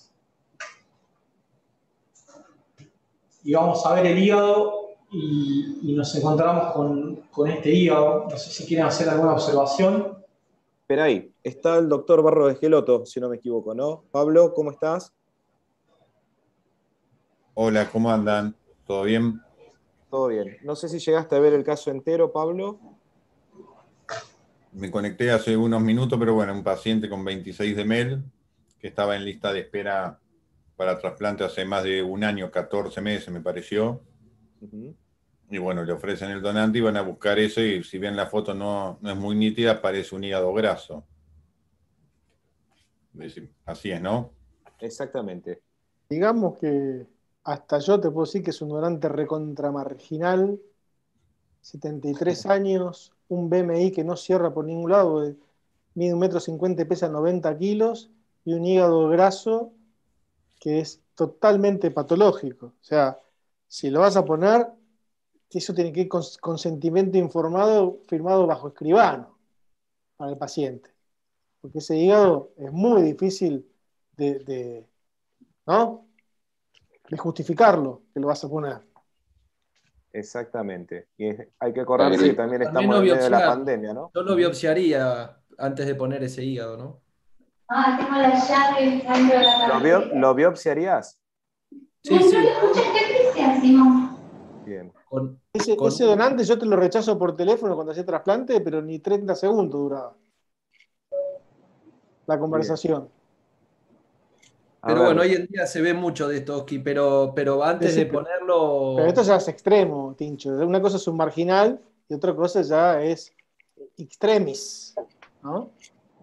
Y vamos a ver el hígado y nos encontramos con este hígado. No sé si quieren hacer alguna observación. Espera ahí, está el doctor Barro de Esqueloto, si no me equivoco, ¿no? Pablo, ¿cómo estás? Hola, ¿cómo andan? ¿Todo bien? Todo bien. No sé si llegaste a ver el caso entero, Pablo. Me conecté hace unos minutos, pero bueno, un paciente con 26 de MEL, que estaba en lista de espera para trasplante hace más de un año, 14 meses me pareció. Y bueno, le ofrecen el donante y van a buscar eso, y si bien la foto no es muy nítida, parece un hígado graso. Así es, ¿no? Exactamente. Digamos que hasta yo te puedo decir que es un donante recontramarginal, 73 años, un BMI que no cierra por ningún lado, mide 1,50 m y pesa 90 kilos, y un hígado graso que es totalmente patológico. O sea, si lo vas a poner, eso tiene que ir con consentimiento informado, firmado bajo escribano para el paciente. Porque ese hígado es muy difícil ¿no? de justificarlo, que lo vas a poner. Exactamente. Y hay que acordarse que también estamos en medio de la pandemia, ¿no? Yo lo biopsiaría antes de poner ese hígado, ¿no? Ah, tengo la llave dentro de la cartera. ¿Lo biopsiarías? Sí, No, sí. no lo escuché, ¿qué dice, Simón? Bien. Ese donante yo te lo rechazo por teléfono cuando hacía trasplante, pero ni 30 segundos duraba la conversación. Pero bueno, hoy en día se ve mucho de esto, Oski, pero antes de ponerlo... Pero esto ya es extremo, Tincho. Una cosa es un marginal y otra cosa ya es extremis, ¿no?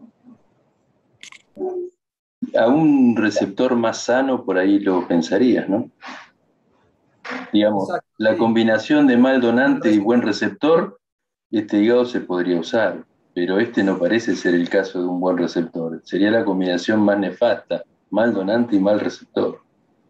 A un receptor más sano por ahí lo pensarías, ¿no? Digamos, exacto, la combinación de mal donante y buen receptor, este hígado se podría usar, pero este no parece ser el caso de un buen receptor. Sería la combinación más nefasta, mal donante y mal receptor.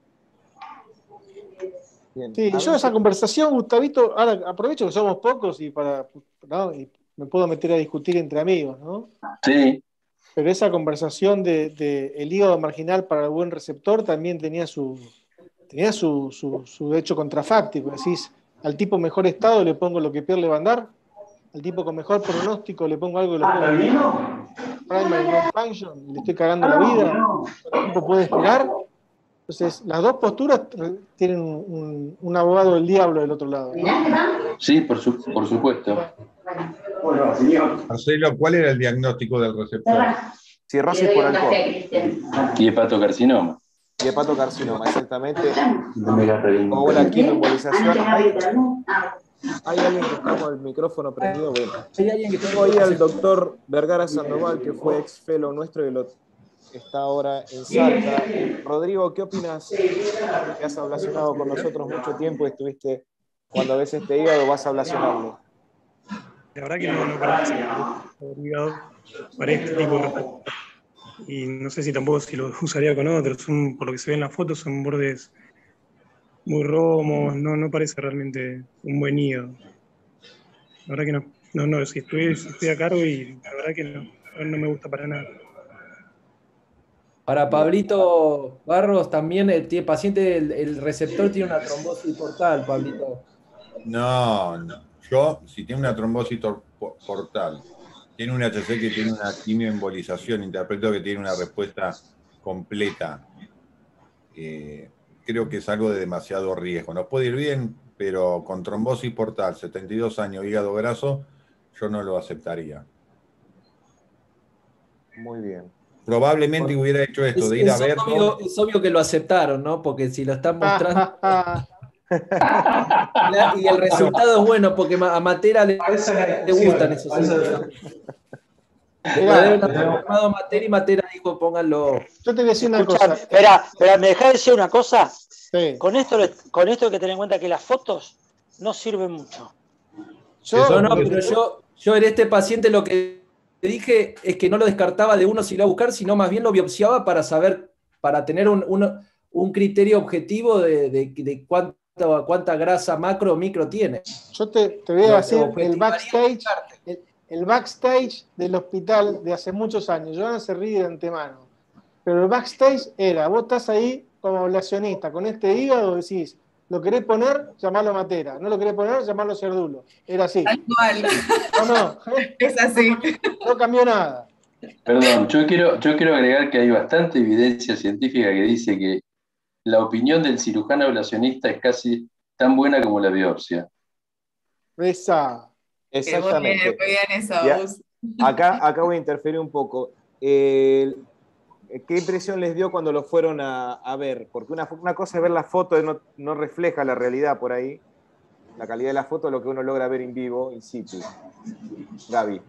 Bien. Sí, yo esa conversación, Gustavito, ahora aprovecho que somos pocos y ¿no? Y me puedo meter a discutir entre amigos, ¿no? Sí. Pero esa conversación de el hígado marginal para el buen receptor también tenía su hecho contrafáctico. Decís, al tipo mejor estado le pongo lo que Pierre le va a dar, al tipo con mejor pronóstico le pongo algo que lo pongo primary non-function y le estoy cagando la vida, el tipo puede esperar. Entonces, las dos posturas tienen un abogado del diablo del otro lado, ¿no? Sí, por supuesto. Bueno, señor. Marcelo, ¿cuál era el diagnóstico del receptor? Cirrosis por alcohol. Y hepatocarcinoma. Y hepatocarcinoma, exactamente. Hola, quimioembolización. Hay alguien que está con el micrófono prendido. Bueno, tengo ahí al doctor Vergara Sandoval, que fue ex fellow nuestro y está ahora en Salta. Rodrigo, ¿qué opinas? Que has ablacionado con nosotros mucho tiempo y estuviste, cuando ves este hígado vas a ablacionarlo. La verdad que no parece el hígado para este tipo de... Y no sé si tampoco si lo usaría con otros. Por lo que se ve en las fotos, son bordes muy romos, no parece realmente un buen hígado. La verdad que no. No, si estoy a cargo y la verdad que no me gusta para nada. Para Pablito Barros también, el paciente, el receptor tiene una trombosis portal, Pablito. No, Yo, si tiene una trombosis portal, tiene un HC que tiene una quimioembolización, interpreto que tiene una respuesta completa. Creo que es algo de demasiado riesgo. Nos puede ir bien, pero con trombosis portal, 72 años, hígado graso, yo no lo aceptaría. Muy bien. Probablemente hubiera hecho esto, de ir a verlo. Es obvio que lo aceptaron, ¿no? Porque si lo están mostrando... y el resultado es bueno, porque a Matera le gustan esos sitios. Matera y Matera dijo, pónganlo. Yo te voy a decir una cosa. Espera, ¿me dejás decir una cosa? Sí. Con esto hay que tener en cuenta que las fotos no sirven mucho. Pero yo en este paciente lo que dije es que no lo descartaba de uno si lo iba a buscar, sino más bien lo biopsiaba para saber, para tener un criterio objetivo de cuánta grasa macro o micro tiene. Yo te voy a decir el backstage del hospital de hace muchos años. Yo no se ríe de antemano. Pero el backstage era, vos estás ahí como ablacionista, con este hígado decís, ¿lo querés poner? Llamarlo Matera. ¿No lo querés poner? Llamarlo Cerdulo. Era así. Tal cual. No. Es así. No cambió nada. Perdón, yo quiero agregar que hay bastante evidencia científica que dice que la opinión del cirujano ablacionista es casi tan buena como la biopsia. Exactamente. Muy bien eso, Gus. Acá voy a interferir un poco. ¿Qué impresión les dio cuando lo fueron a ver? Porque una cosa es ver la foto, no refleja la realidad por ahí. La calidad de la foto es lo que uno logra ver en vivo, in situ. Gaby.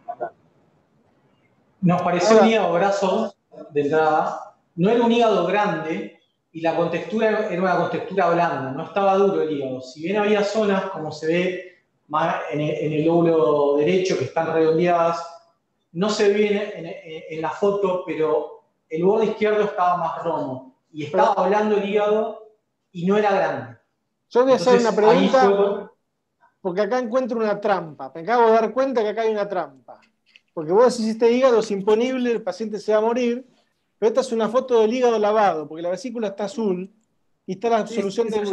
Nos pareció un hígado graso de entrada. No era un hígado grande y la contextura era una contextura blanda, no estaba duro el hígado. Si bien había zonas, como se ve más en el lóbulo derecho, que están redondeadas, no se ve en la foto, pero el borde izquierdo estaba más romo y estaba blando el hígado y no era grande. Yo voy a hacer una pregunta, porque acá encuentro una trampa. Me acabo de dar cuenta que acá hay una trampa. Porque vos decís, este hígado es imponible, el paciente se va a morir, pero esta es una foto del hígado lavado, porque la vesícula está azul y está la solución de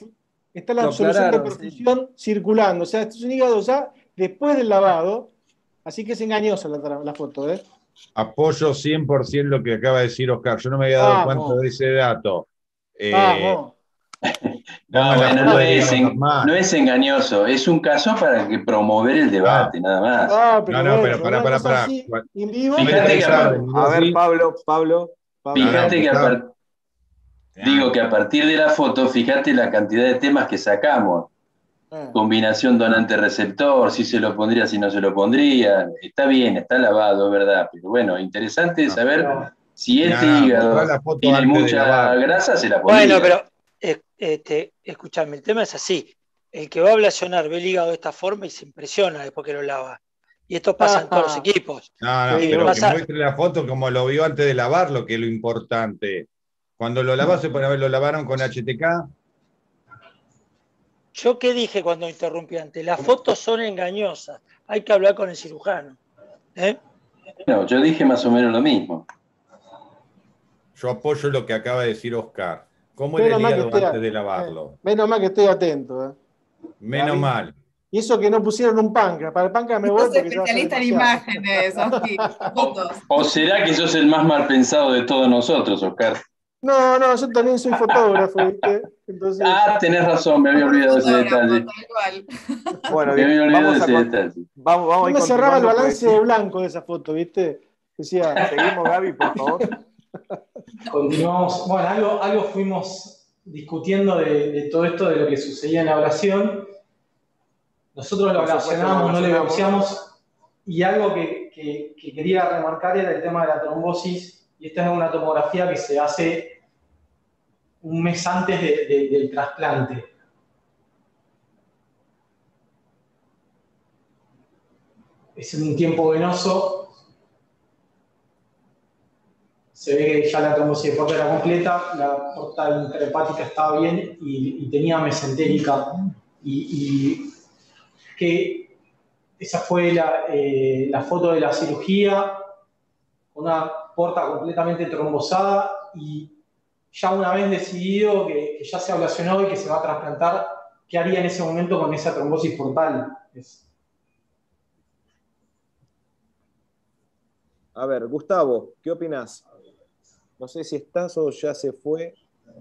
perfusión circulando. O sea, este es un hígado ya después del lavado, así que es engañosa la foto. Apoyo 100% lo que acaba de decir Oscar. Yo no me había dado cuenta de ese dato. No es engañoso, es un caso para promover el debate, nada más. Pero pará. Fíjate que a ver, Pablo. Fíjate que a partir de la foto, fíjate la cantidad de temas que sacamos. Combinación donante-receptor, si se lo pondría, si no se lo pondría. Está bien, está lavado, es verdad. Pero bueno, interesante saber si este hígado tiene mucha grasa, se la pondría. Bueno, pero escuchame, el tema es así. El que va a ablacionar ve el hígado de esta forma y se impresiona después que lo lava. Y esto pasa en todos los equipos. Pero que muestre la foto como lo vio antes de lavarlo, que es lo importante. Cuando lo lavase, lo lavaron con HTK. ¿Yo qué dije cuando interrumpí antes? Las fotos son engañosas. Hay que hablar con el cirujano. No, yo dije más o menos lo mismo. Yo apoyo lo que acaba de decir Oscar. ¿Cómo era el hígado antes de lavarlo? Menos mal que estoy atento. Menos mal. Y eso que no pusieron un páncreas. Para el páncreas me voy. Sos especialista en imágenes, fotos. ¿O será que sos el más mal pensado de todos nosotros, Oscar? No, yo también soy fotógrafo, ¿viste? Entonces... tenés razón, me había olvidado ese detalle. Bueno, me había olvidado ese detalle. No me cerraba el balance de blanco de esa foto, ¿viste? Decía, seguimos, Gaby, por favor. Continuamos. Bueno, algo fuimos discutiendo de todo esto, de lo que sucedía en la ablación. Nosotros lo ablacionamos, no le biopsiamos, y algo que quería remarcar era el tema de la trombosis, y esta es una tomografía que se hace un mes antes del trasplante. Es en un tiempo venoso, se ve que ya la trombosis de porta era completa, la porta intrahepática estaba bien y tenía mesentérica, y que esa fue la foto de la cirugía, una porta completamente trombosada, y ya una vez decidido que ya se ablacionó y que se va a trasplantar, ¿qué haría en ese momento con esa trombosis portal? A ver, Gustavo, ¿qué opinas? No sé si estás o ya se fue.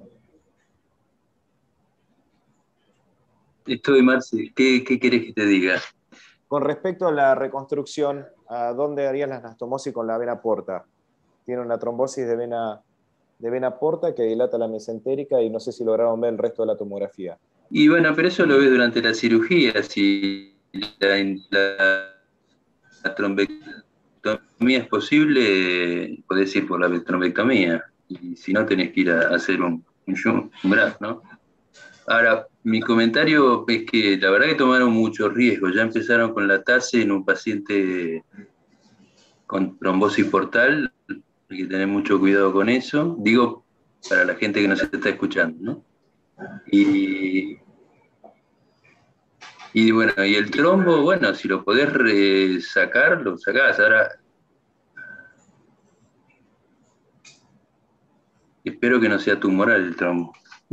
Estoy, Marce. ¿Qué querés que te diga? Con respecto a la reconstrucción, ¿a dónde harías la anastomosis con la vena porta? Tiene una trombosis de vena porta que dilata la mesentérica y no sé si lograron ver el resto de la tomografía. Y bueno, pero eso lo ves durante la cirugía. Si la trombectomía es posible, podés ir por la trombectomía. Y si no, tenés que ir a hacer un BRAF, ¿no? Ahora, mi comentario es que la verdad que tomaron mucho riesgo. Ya empezaron con la TASE en un paciente con trombosis portal. Hay que tener mucho cuidado con eso. Digo, para la gente que nos está escuchando, ¿no? Y bueno, y el trombo, bueno, si lo podés sacar, lo sacás. Ahora, espero que no sea tumoral el trombo.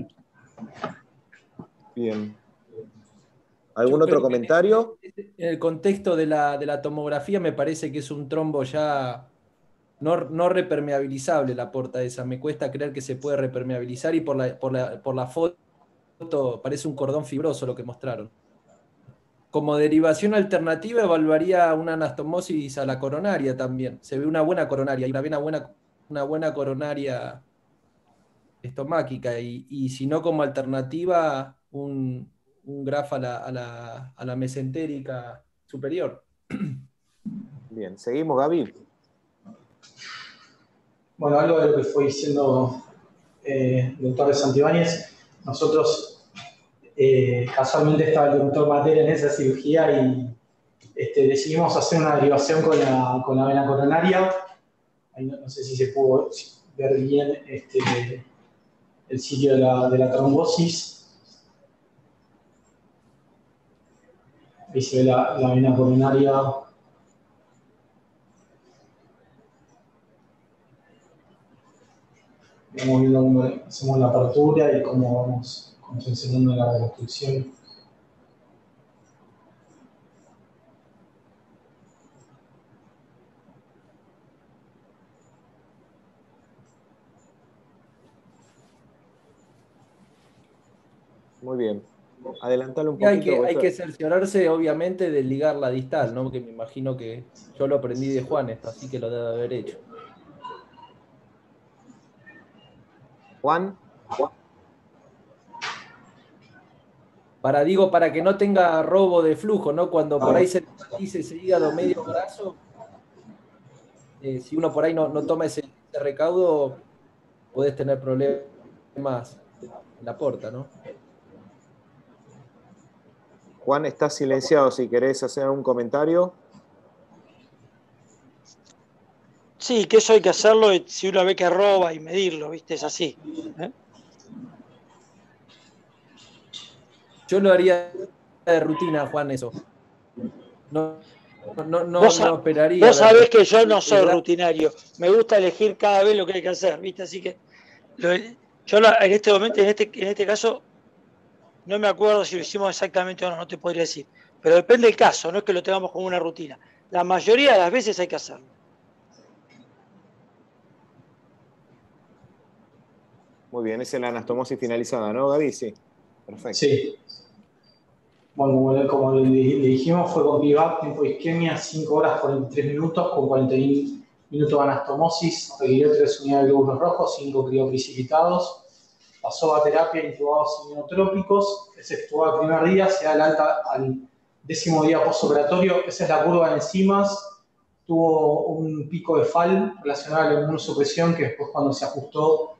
Bien. ¿Algún otro comentario? En el contexto de la tomografía me parece que es un trombo ya no repermeabilizable la porta esa. Me cuesta creer que se puede repermeabilizar y por la foto parece un cordón fibroso lo que mostraron. Como derivación alternativa evaluaría una anastomosis a la coronaria también. Se ve una buena coronaria, hay una buena coronaria estomáquica y si no como alternativa un graf a la mesentérica superior. Bien, seguimos, Gaby. Bueno, algo de lo que fue diciendo el doctor de Santibáñez, nosotros casualmente estaba el doctor Matera en esa cirugía y decidimos hacer una derivación con la vena coronaria. Ahí no sé si se pudo ver bien el sitio de la trombosis. Ahí se ve la vena coronaria. Vamos viendo cómo hacemos la apertura y cómo vamos enseñando la reconstrucción. Muy bien. Adelantalo un poquito. Hay que cerciorarse, obviamente, de ligar la distal, ¿no? Porque me imagino que yo lo aprendí de Juan esto, así que lo debe haber hecho. Juan. Para que no tenga robo de flujo, ¿no? Cuando por ahí se dice ese hígado medio graso, si uno por ahí no toma ese recaudo, podés tener problemas en la porta, ¿no? Juan, estás silenciado si querés hacer algún comentario. Sí, que eso hay que hacerlo si uno ve que roba y medirlo, ¿viste? Es así. Yo lo haría de rutina, Juan, eso. No esperaría. Vos sabés que yo no soy rutinario. Me gusta elegir cada vez lo que hay que hacer, ¿viste? Así que yo en este momento, en este caso, no me acuerdo si lo hicimos exactamente o no te podría decir. Pero depende del caso, no es que lo tengamos como una rutina. La mayoría de las veces hay que hacerlo. Muy bien, esa es la anastomosis finalizada, ¿no, Gaby? Sí. Perfecto. Sí. Bueno, como le dijimos, fue con VIVAP, tiempo de isquemia, 5 horas 43 minutos, con 41 minutos de anastomosis, requirió 3 unidades de glóbulos rojos, 5 crioprecipitados, pasó a terapia intubados inmunotrópicos, efectuó el primer día, se da el alta al 10º día postoperatorio, esa es la curva de enzimas, tuvo un pico de FAL relacionado a la inmunosupresión que después cuando se ajustó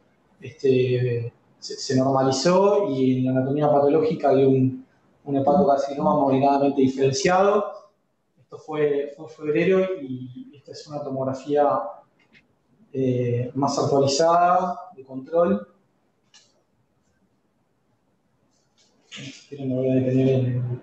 se normalizó y en la anatomía patológica dio un hepatocarcinoma moderadamente diferenciado. Esto fue en febrero y esta es una tomografía más actualizada de control. Si quieren me voy a detener en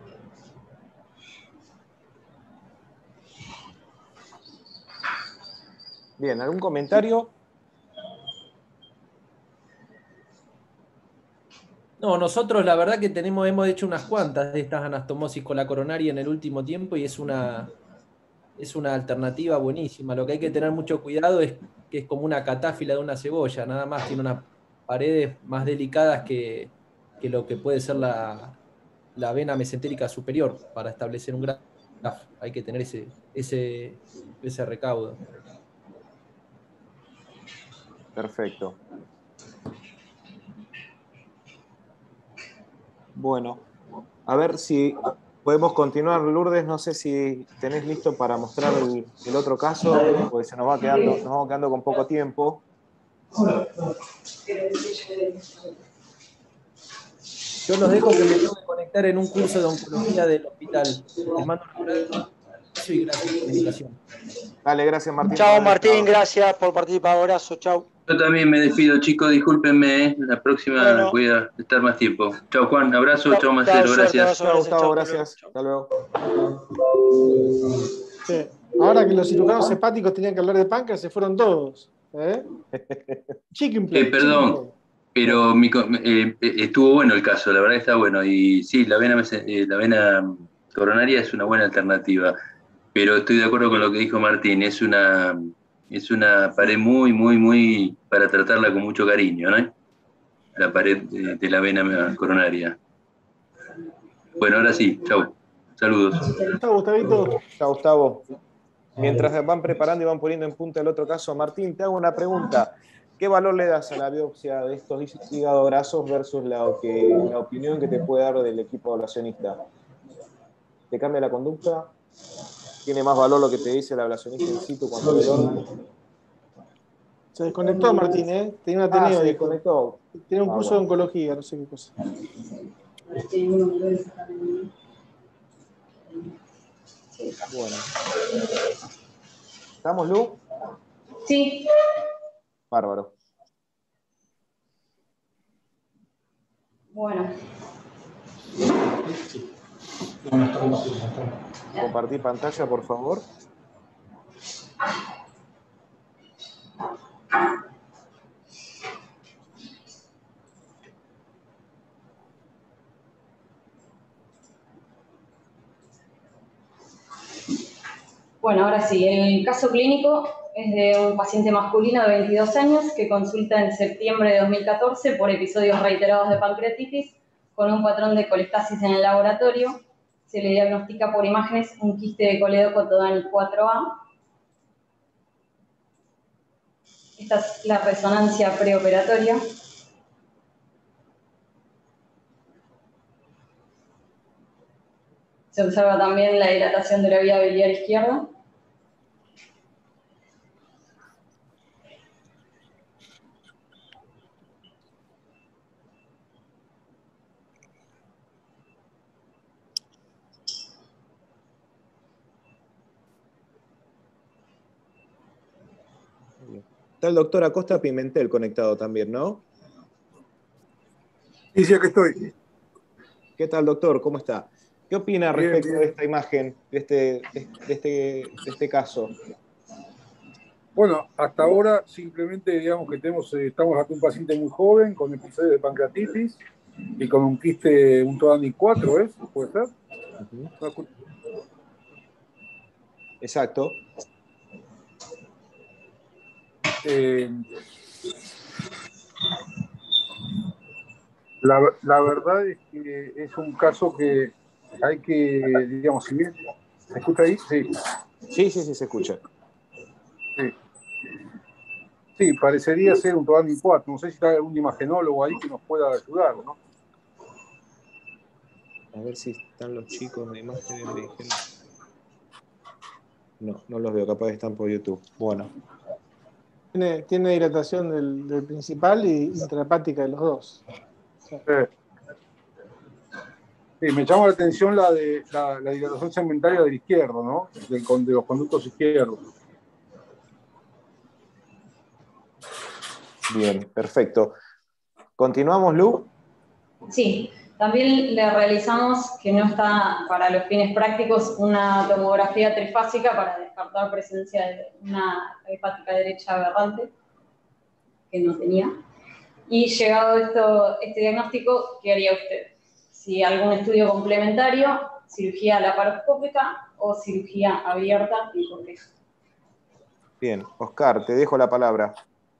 Bien, ¿algún comentario? No, nosotros la verdad que hemos hecho unas cuantas de estas anastomosis con la coronaria en el último tiempo y es una alternativa buenísima. Lo que hay que tener mucho cuidado es que es como una catáfila de una cebolla, nada más tiene unas paredes más delicadas que lo que puede ser la vena mesentérica superior para establecer un grafo. Hay que tener ese recaudo. Perfecto. Bueno, a ver si podemos continuar. Lourdes, no sé si tenés listo para mostrar el otro caso, porque nos vamos quedando con poco tiempo. Yo los dejo que me tengo que conectar en un curso de oncología del hospital. Les mando un abrazo y gracias por la invitación. Dale, gracias Martín. Chao Martín, gracias por participar. Abrazo, chao. Yo también me despido, chicos, discúlpenme, la próxima voy a estar más tiempo. Chao Juan, abrazo, chao Marcelo, gracias. Chao Gustavo, gracias. Hasta luego. Sí. Ahora que los cirujanos hepáticos tenían que hablar de páncreas, se fueron todos. Chicken play. Perdón, pero estuvo bueno el caso, la verdad está bueno. Y sí, la vena coronaria es una buena alternativa. Pero estoy de acuerdo con lo que dijo Martín, es una pared muy para tratarla con mucho cariño, ¿no? La pared de la vena coronaria. Bueno, ahora sí, chau. Saludos. Chau, Gustavito. Chau, Gustavo. Mientras van preparando y van poniendo en punta el otro caso, Martín, te hago una pregunta. ¿Qué valor le das a la biopsia de estos hígado grasos versus la opinión que te puede dar del equipo ablacionista? ¿Te cambia la conducta? ¿Tiene más valor lo que te dice el ablacionista in situ cuando ve el órgano? Se desconectó Martín, ¿eh? Tenía un Ateneo. Se desconectó. Tiene un curso de oncología, no sé qué cosa. Bueno. ¿Estamos, Lu? Sí. Bárbaro. Bueno. Compartir pantalla, por favor. Bueno, ahora sí, el caso clínico es de un paciente masculino de 22 años que consulta en septiembre de 2014 por episodios reiterados de pancreatitis con un patrón de colestasis en el laboratorio. Se le diagnostica por imágenes un quiste de coledocotodan 4A. Esta es la resonancia preoperatoria. Se observa también la dilatación de la vía biliar izquierda. Está el doctor Acosta Pimentel conectado también, ¿no? Sí, sí, aquí estoy. ¿Qué tal, doctor? ¿Cómo está? ¿Qué opina Bien, respecto bien. de esta imagen, de este caso? Bueno, hasta ahora simplemente digamos que estamos ante un paciente muy joven con episodios de pancreatitis y con un quiste, un Todani 4, ¿es? ¿Puede ser? Exacto. La verdad es que es un caso que hay que, digamos, si bien... ¿Se escucha ahí? Sí. Sí, se escucha. Sí, parecería ser un Todani 4. No sé si está algún imagenólogo ahí que nos pueda ayudar, ¿no? A ver si están los chicos de imágenes de origen. No los veo, capaz que están por YouTube. Bueno. Tiene dilatación del principal y intrahepática de los dos. Sí, me llama la atención la dilatación segmentaria del izquierdo, ¿no? De los conductos izquierdos. Bien, perfecto. ¿Continuamos, Lu? Sí, también le realizamos, que no está para los fines prácticos, una tomografía trifásica para descartar presencia de una hepática derecha aberrante, que no tenía. Y llegado este diagnóstico, ¿qué haría usted? Si algún estudio complementario, cirugía laparoscópica o cirugía abierta y por qué. Bien, Oscar, te dejo la palabra.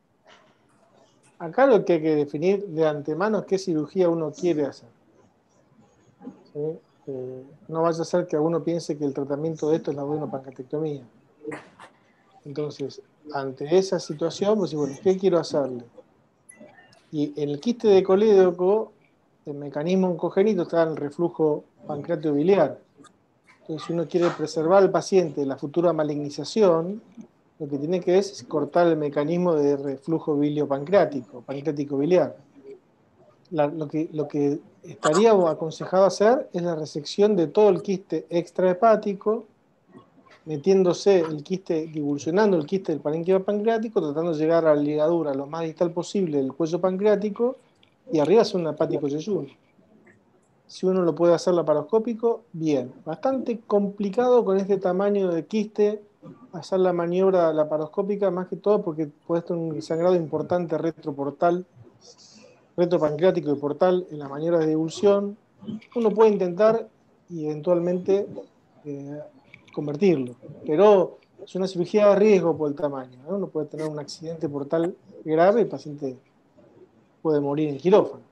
Acá lo que hay que definir de antemano es qué cirugía uno quiere hacer. ¿Sí? No vaya a ser que alguno piense que el tratamiento de esto es la duodenopancreatectomía. Entonces, ante esa situación, pues bueno, ¿qué quiero hacerle? Y en el quiste de colédoco, el mecanismo oncogénito está en el reflujo pancreático biliar. Entonces, si uno quiere preservar al paciente de la futura malignización, lo que tiene que es cortar el mecanismo de reflujo biliopancreático, pancreático biliar. Lo que estaría aconsejado hacer es la resección de todo el quiste extrahepático, metiéndose el quiste, divulsionando el quiste del parénquima pancreático, tratando de llegar a la ligadura lo más distal posible del cuello pancreático y arriba hacer un hepático yeyuno. Si uno lo puede hacer laparoscópico, bien. Bastante complicado con este tamaño de quiste hacer la maniobra laparoscópica, más que todo porque puede tener un sangrado importante retropancreático y portal en las maniobras de divulsión. Uno puede intentar y eventualmente convertirlo, pero es una cirugía de riesgo por el tamaño, ¿no? Uno puede tener un accidente portal grave y el paciente puede morir en quirófano.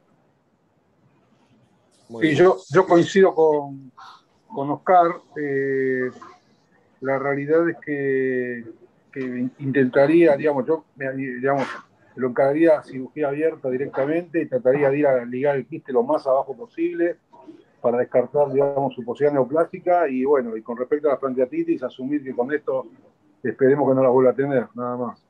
Sí, yo coincido con Oscar. La realidad es que intentaría, digamos, lo encararía a cirugía abierta directamente y trataría de ir a ligar el quiste lo más abajo posible para descartar, digamos, su posibilidad neoplástica y bueno, y con respecto a la pancreatitis, asumir que con esto esperemos que no la vuelva a tener, nada más.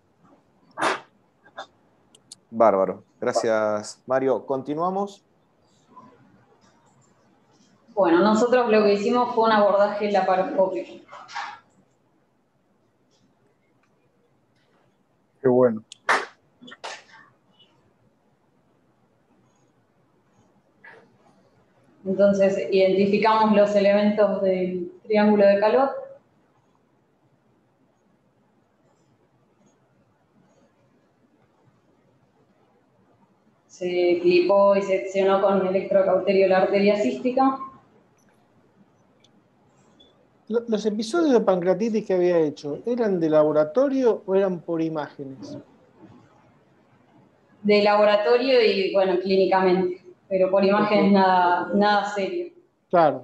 Bárbaro. Gracias, Mario. ¿Continuamos? Bueno, nosotros lo que hicimos fue un abordaje laparoscópico. Qué bueno. Entonces, identificamos los elementos del triángulo de Calot. Se clipó y seccionó con electrocauterio la arteria cística. ¿Los episodios de pancreatitis que había hecho, eran de laboratorio o eran por imágenes? De laboratorio y, bueno, clínicamente, pero por imágenes nada serio. Claro.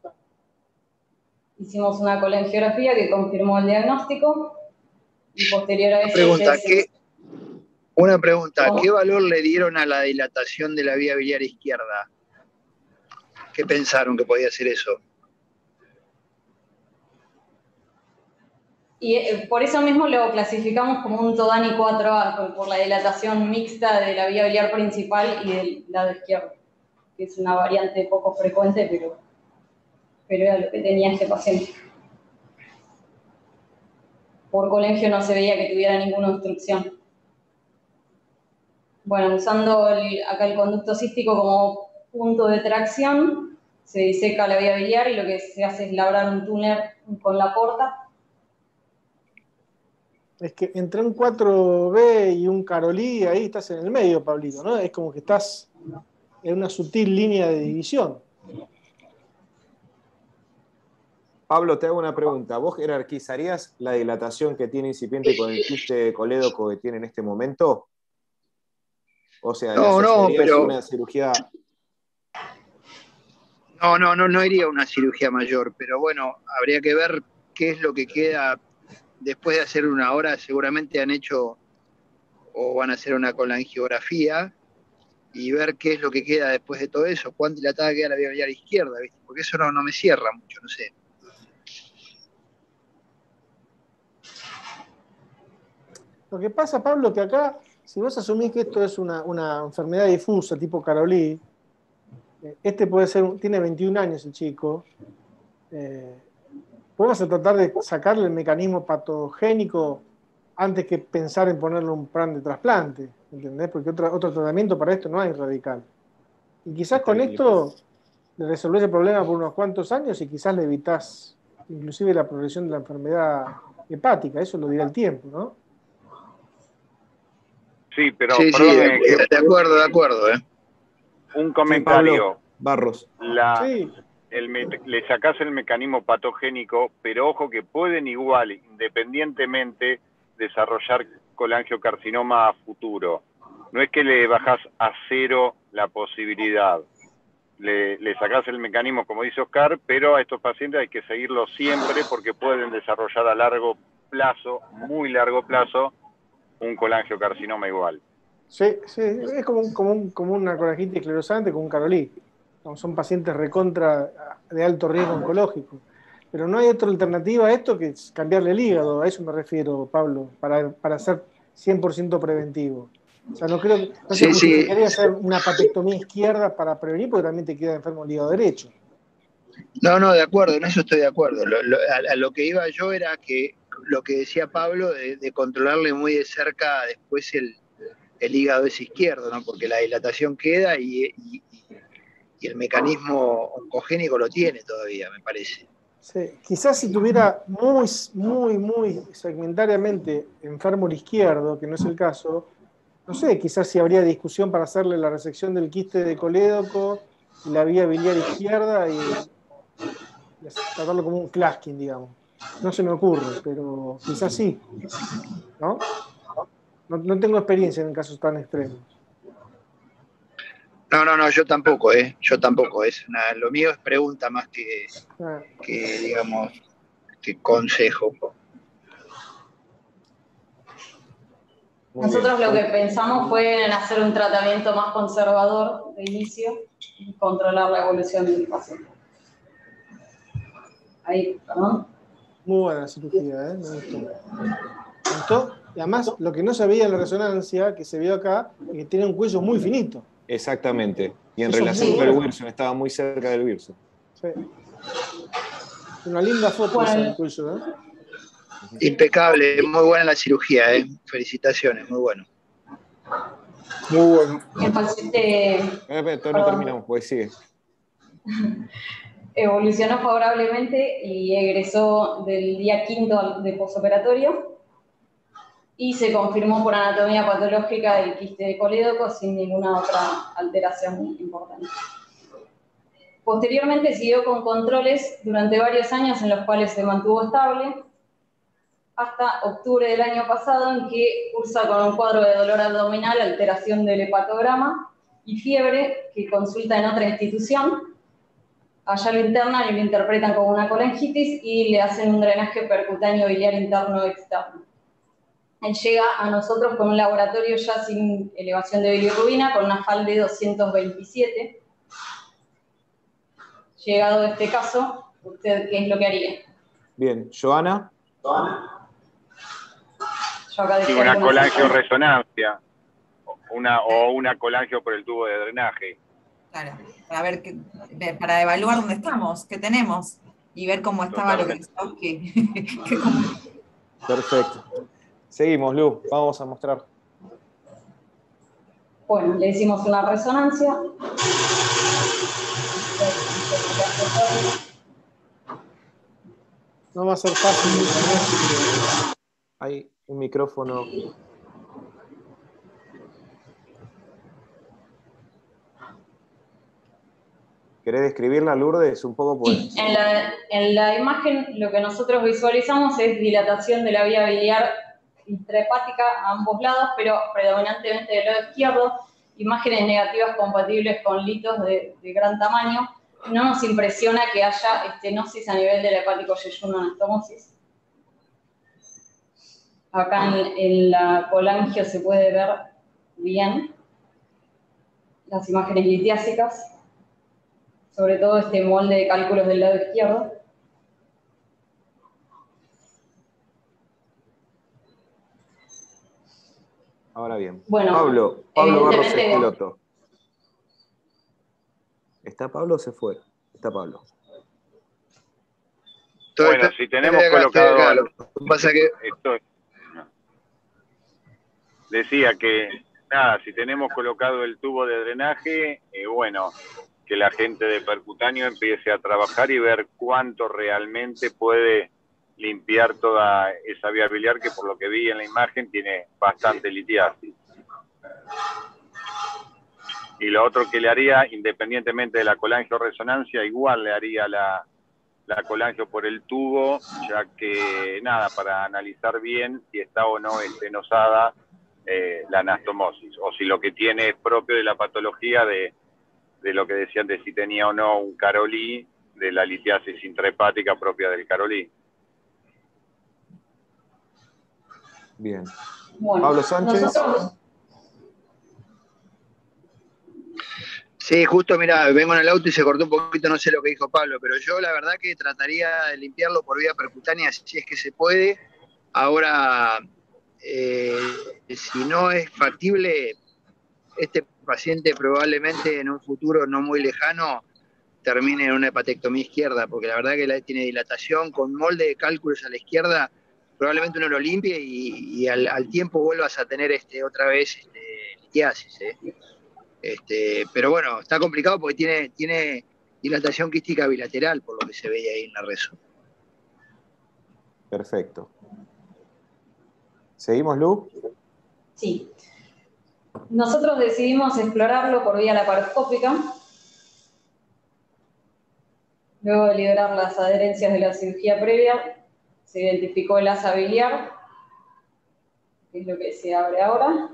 Hicimos una colangiografía que confirmó el diagnóstico y posterior a eso... Una pregunta, ¿qué valor le dieron a la dilatación de la vía biliar izquierda? ¿Qué pensaron que podía ser eso? Y por eso mismo lo clasificamos como un Todani 4A, por la dilatación mixta de la vía biliar principal y del lado izquierdo, que es una variante poco frecuente, pero era lo que tenía este paciente. Por colangio no se veía que tuviera ninguna obstrucción. Bueno, usando acá el conducto cístico como punto de tracción, se diseca la vía biliar y lo que se hace es labrar un túnel con la porta. Es que entre un 4B y un Carolí, ahí estás en el medio, Pablito, ¿no? Es como que estás en una sutil línea de división. Pablo, te hago una pregunta. ¿Vos jerarquizarías la dilatación que tiene incipiente con el quiste colédoco que tiene en este momento? O sea, no, pero una cirugía... No iría a una cirugía mayor, pero bueno, habría que ver qué es lo que queda después de hacer una hora. Seguramente han hecho o van a hacer una colangiografía y ver qué es lo que queda después de todo eso, cuán dilatada queda la vía biliar izquierda, ¿viste? Porque eso no me cierra mucho, no sé. Lo que pasa, Pablo, que acá, si vos asumís que esto es una enfermedad difusa tipo Carolí, este puede ser, tiene 21 años el chico, vos vas a tratar de sacarle el mecanismo patogénico antes que pensar en ponerle un plan de trasplante, ¿entendés? Porque otro tratamiento para esto no hay radical. Y quizás con esto le resolvés el problema por unos cuantos años y quizás le evitás inclusive la progresión de la enfermedad hepática, eso lo dirá el tiempo, ¿no? Sí, pero Sí, perdón, de acuerdo. Un comentario. Sí, Pablo Barros. Le sacás el mecanismo patogénico, pero ojo que pueden igual, independientemente, desarrollar colangiocarcinoma a futuro. No es que le bajás a cero la posibilidad. Le sacás el mecanismo, como dice Oscar, pero a estos pacientes hay que seguirlos siempre porque pueden desarrollar a largo plazo, muy largo plazo, un colangiocarcinoma igual. Sí, es como una colangitis esclerosante con un Carolí. Son pacientes recontra de alto riesgo oncológico. Pero no hay otra alternativa a esto que cambiarle el hígado. A eso me refiero, Pablo, para ser 100% preventivo. O sea, no creo que no se justificaría hacer una patectomía izquierda para prevenir, porque también te queda enfermo el hígado derecho. No, de acuerdo, en eso estoy de acuerdo. A lo que iba yo era que lo que decía Pablo, de controlarle muy de cerca después el hígado es izquierdo, ¿no? Porque la dilatación queda y el mecanismo oncogénico lo tiene todavía, me parece. Sí, quizás si tuviera muy segmentariamente enfermo el izquierdo, que no es el caso, no sé, quizás si habría discusión para hacerle la resección del quiste de colédoco y la vía biliar izquierda y tratarlo como un Claskin, digamos. No se me ocurre, pero quizás sí, ¿no? No tengo experiencia en casos tan extremos. No, yo tampoco, Yo tampoco. Lo mío es pregunta más que digamos, que consejo. Nosotros lo que pensamos fue en hacer un tratamiento más conservador de inicio y controlar la evolución del paciente. Ahí, ¿no? Muy buena cirugía, me gustó. Me gustó. Y además, lo que no se veía en la resonancia, que se vio acá, es que tiene un cuello muy finito. Exactamente. Y en Eso relación con el Wilson, estaba muy cerca del Wilson. Sí. Una linda foto esa del cuello, Impecable, muy buena la cirugía, Felicitaciones, muy bueno. Muy bueno. El paciente Todavía no terminamos, pues sigue. evolucionó favorablemente y egresó del día 5 de posoperatorio y se confirmó por anatomía patológica del quiste de colédoco sin ninguna otra alteración importante. Posteriormente siguió con controles durante varios años en los cuales se mantuvo estable, hasta octubre del año pasado, en que cursa con un cuadro de dolor abdominal, alteración del hepatograma y fiebre, que consulta en otra institución. Allá lo internan y lo interpretan como una colangitis y le hacen un drenaje percutáneo biliar interno externo. Él llega a nosotros con un laboratorio ya sin elevación de bilirrubina, con una FAL de 227. Llegado este caso, ¿usted qué es lo que haría? Bien, Joana. Sí, una colangioresonancia o una colangio por el tubo de drenaje. Claro, para evaluar dónde estamos, qué tenemos y ver cómo estaba lo que decíamos que Perfecto. Seguimos, Lu, vamos a mostrar. Bueno, le hicimos una resonancia. No va a ser fácil. Hay un micrófono. ¿Querés describirla, Lourdes? Un poco por... Sí, en la imagen lo que nosotros visualizamos es dilatación de la vía biliar intrahepática a ambos lados, pero predominantemente del lado izquierdo, imágenes negativas compatibles con litos de gran tamaño. No nos impresiona que haya estenosis a nivel del hepático yeyuno anastomosis. Acá en la colangio se puede ver bien las imágenes litiásicas, sobre todo este molde de cálculos del lado izquierdo. Ahora bien. Bueno, Pablo Barros Esqueloto. ¿Está Pablo o se fue? Está Pablo. Bueno, si tenemos colocado... Lo que pasa que... Decía que, nada, si tenemos colocado el tubo de drenaje, bueno, que la gente de percutáneo empiece a trabajar y ver cuánto realmente puede limpiar toda esa vía biliar que por lo que vi en la imagen tiene bastante litiasis. Y lo otro que le haría, independientemente de la colangioresonancia, igual le haría la colangio por el tubo, ya que, nada, para analizar bien si está o no estenosada la anastomosis, o si lo que tiene es propio de la patología de lo que decían de si tenía o no un Caroli, de la litiasis intrahepática propia del Caroli. Bien. Bueno, Pablo Sánchez. nosotros... Sí, justo, mira, vengo en el auto y se cortó un poquito, no sé lo que dijo Pablo, pero yo la verdad que trataría de limpiarlo por vía percutánea si es que se puede. Ahora, si no es factible, este paciente probablemente en un futuro no muy lejano termine en una hepatectomía izquierda, porque la verdad que tiene dilatación con molde de cálculos a la izquierda, probablemente uno lo limpie y al tiempo vuelvas a tener otra vez litiasis. Pero bueno, está complicado porque tiene dilatación quística bilateral, por lo que se veía ahí en la reso. Perfecto. ¿Seguimos, Lu? Sí. Nosotros decidimos explorarlo por vía laparoscópica. Luego de liberar las adherencias de la cirugía previa, se identificó el asa biliar, que es lo que se abre ahora.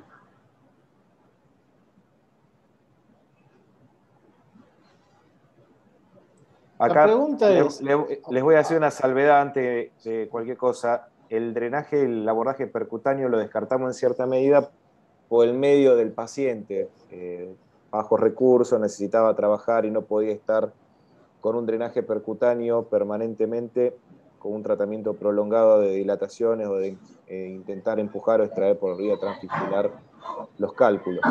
Acá les voy a hacer una salvedad antes de cualquier cosa. El drenaje, el abordaje percutáneo lo descartamos en cierta medida por el medio del paciente. Bajo recursos, necesitaba trabajar y no podía estar con un drenaje percutáneo permanentemente, con un tratamiento prolongado de dilataciones o de intentar empujar o extraer por vía transfiscular los cálculos.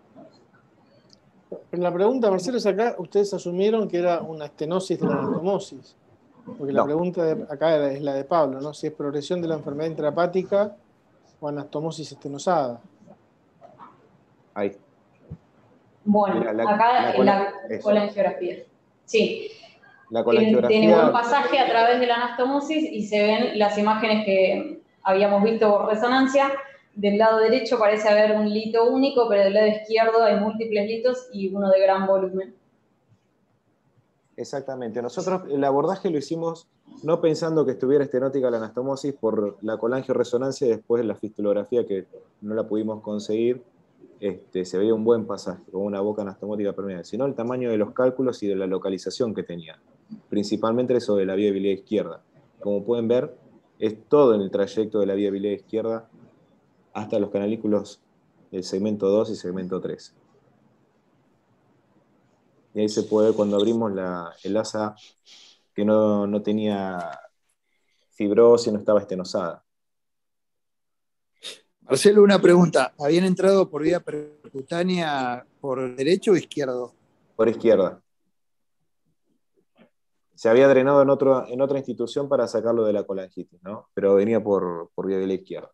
Pero la pregunta, Marcelo, es acá, ustedes asumieron que era una estenosis de la anastomosis. Porque la pregunta acá es la de Pablo, ¿no? Si es progresión de la enfermedad intrahepática o anastomosis estenosada. Ahí. Bueno, mira, acá la colangiografía. Sí. La colangiografía Tiene buen pasaje a través de la anastomosis y se ven las imágenes que habíamos visto por resonancia. Del lado derecho parece haber un lito único, pero del lado izquierdo hay múltiples litos y uno de gran volumen. Exactamente. Nosotros el abordaje lo hicimos no pensando que estuviera estenótica la anastomosis por la colangioresonancia y después la fistulografía que no la pudimos conseguir. Se veía un buen pasaje, con una boca anastomótica permeable, sino el tamaño de los cálculos y de la localización que tenía, principalmente eso de la vía biliar izquierda. Como pueden ver, es todo en el trayecto de la vía biliar izquierda hasta los canalículos del segmento 2 y segmento 3. Y ahí se puede ver cuando abrimos el asa que no tenía fibrosis, no estaba estenosada. Marcelo, una pregunta. ¿Habían entrado por vía percutánea por derecho o izquierdo? Por izquierda. Se había drenado en otra institución para sacarlo de la colangitis, ¿no? Pero venía por vía de la izquierda.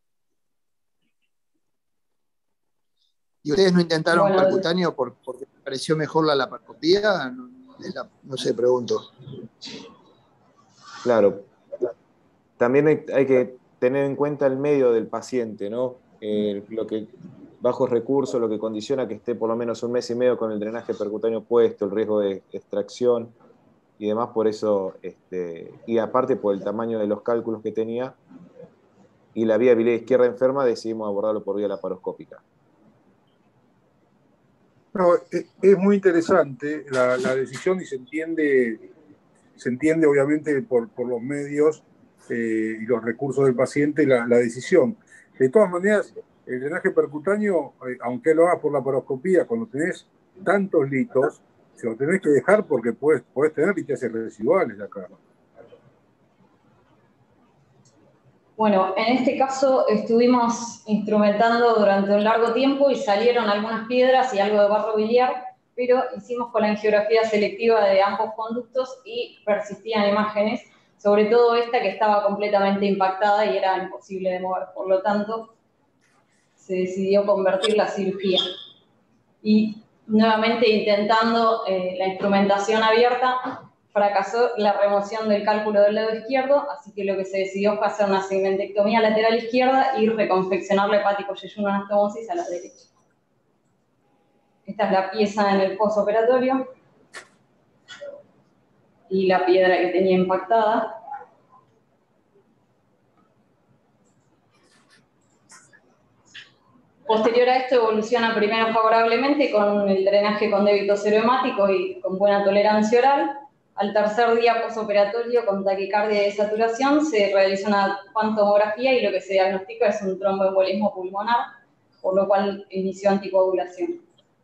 ¿Y ustedes no intentaron percutáneo porque les pareció mejor la laparoscopía? No sé, pregunto. Claro. También hay que tener en cuenta el medio del paciente, ¿no? Lo que bajos recursos, lo que condiciona que esté por lo menos 1 mes y medio con el drenaje percutáneo puesto, el riesgo de extracción y demás, por eso, y aparte por el tamaño de los cálculos que tenía y la vía biliar izquierda enferma, decidimos abordarlo por vía laparoscópica. No, es muy interesante la decisión y se entiende obviamente por los medios y los recursos del paciente la decisión. De todas maneras, el drenaje percutáneo, aunque lo hagas por laparoscopía, cuando tenés tantos litos, se lo tenés que dejar porque podés tener litiasis residuales acá. Bueno, en este caso estuvimos instrumentando durante un largo tiempo y salieron algunas piedras y algo de barro biliar, pero hicimos colangiografía selectiva de ambos conductos y persistían imágenes, sobre todo esta que estaba completamente impactada y era imposible de mover. Por lo tanto, se decidió convertir la cirugía. Y nuevamente intentando la instrumentación abierta, fracasó la remoción del cálculo del lado izquierdo, así que lo que se decidió fue hacer una segmentectomía lateral izquierda y reconfeccionar la hepático-yeyuno anastomosis a la derecha. Esta es la pieza en el postoperatorio y la piedra que tenía impactada. Posterior a esto evoluciona primero favorablemente con el drenaje con débito cero hemático y con buena tolerancia oral. Al tercer día postoperatorio con taquicardia y desaturación se realiza una pantomografía y lo que se diagnostica es un tromboembolismo pulmonar, por lo cual inició anticoagulación.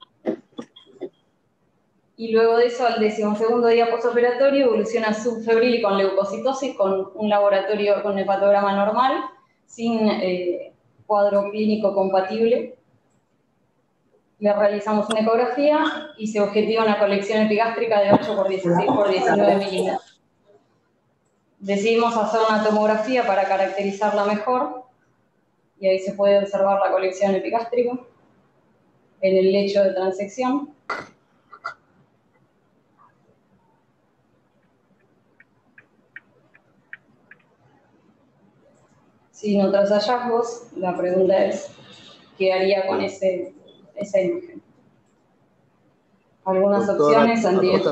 Y luego de eso, al 12º día postoperatorio, evoluciona subfebril y con leucocitosis, con un laboratorio con hepatograma normal, sin cuadro clínico compatible. Le realizamos una ecografía y se objetiva una colección epigástrica de 8 por 16 por 19 milímetros. Decidimos hacer una tomografía para caracterizarla mejor y ahí se puede observar la colección epigástrica en el lecho de transección. Sin otros hallazgos, la pregunta es, ¿qué haría con esa imagen? Algunas opciones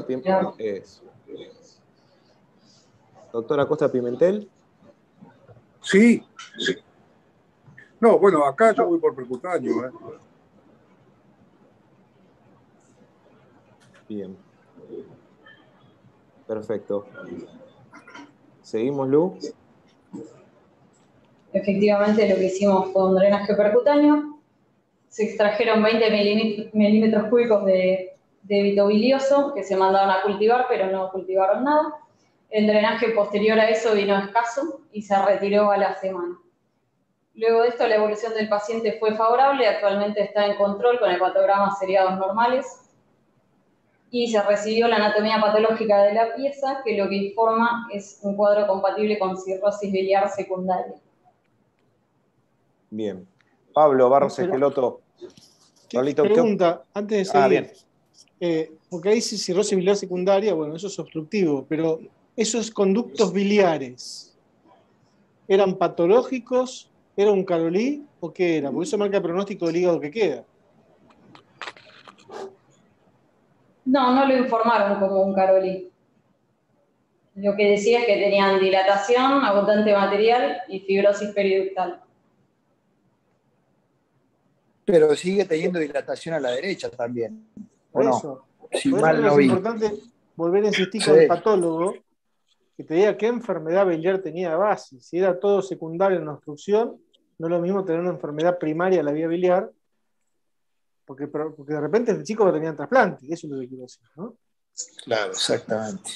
Doctora Acosta Pimentel. Sí. No, bueno, acá yo voy por percutáneo. Bien. Perfecto. ¿Seguimos, Lu? Efectivamente, lo que hicimos fue un drenaje percutáneo. Se extrajeron 20 milímetros cúbicos de débito bilioso que se mandaron a cultivar, pero no cultivaron nada. El drenaje posterior a eso vino escaso y se retiró a la semana. Luego de esto, la evolución del paciente fue favorable. Actualmente está en control con hepatogramas seriados normales. Y se recibió la anatomía patológica de la pieza, que lo que informa es un cuadro compatible con cirrosis biliar secundaria. Bien. Pablo Barros Esqueloto. Pregunta, antes de seguir. Bien. Porque ahí dice cirrosis biliar secundaria, bueno, eso es obstructivo, pero esos conductos biliares, ¿eran patológicos? ¿Era un carolí o qué era? Porque eso marca el pronóstico del hígado que queda. No, no lo informaron como un carolí. Lo que decía es que tenían dilatación, abundante material y fibrosis periductal. Pero sigue teniendo dilatación a la derecha también. Por ¿O eso. no? Si Por eso mal creo no que es vi. importante volver a insistir con el patólogo, que te diga qué enfermedad biliar tenía de base. Si era todo secundario en la obstrucción, no es lo mismo tener una enfermedad primaria de la vía biliar, porque de repente este chico va a tener trasplante, eso es lo que quiero decir, ¿no? Claro, exactamente.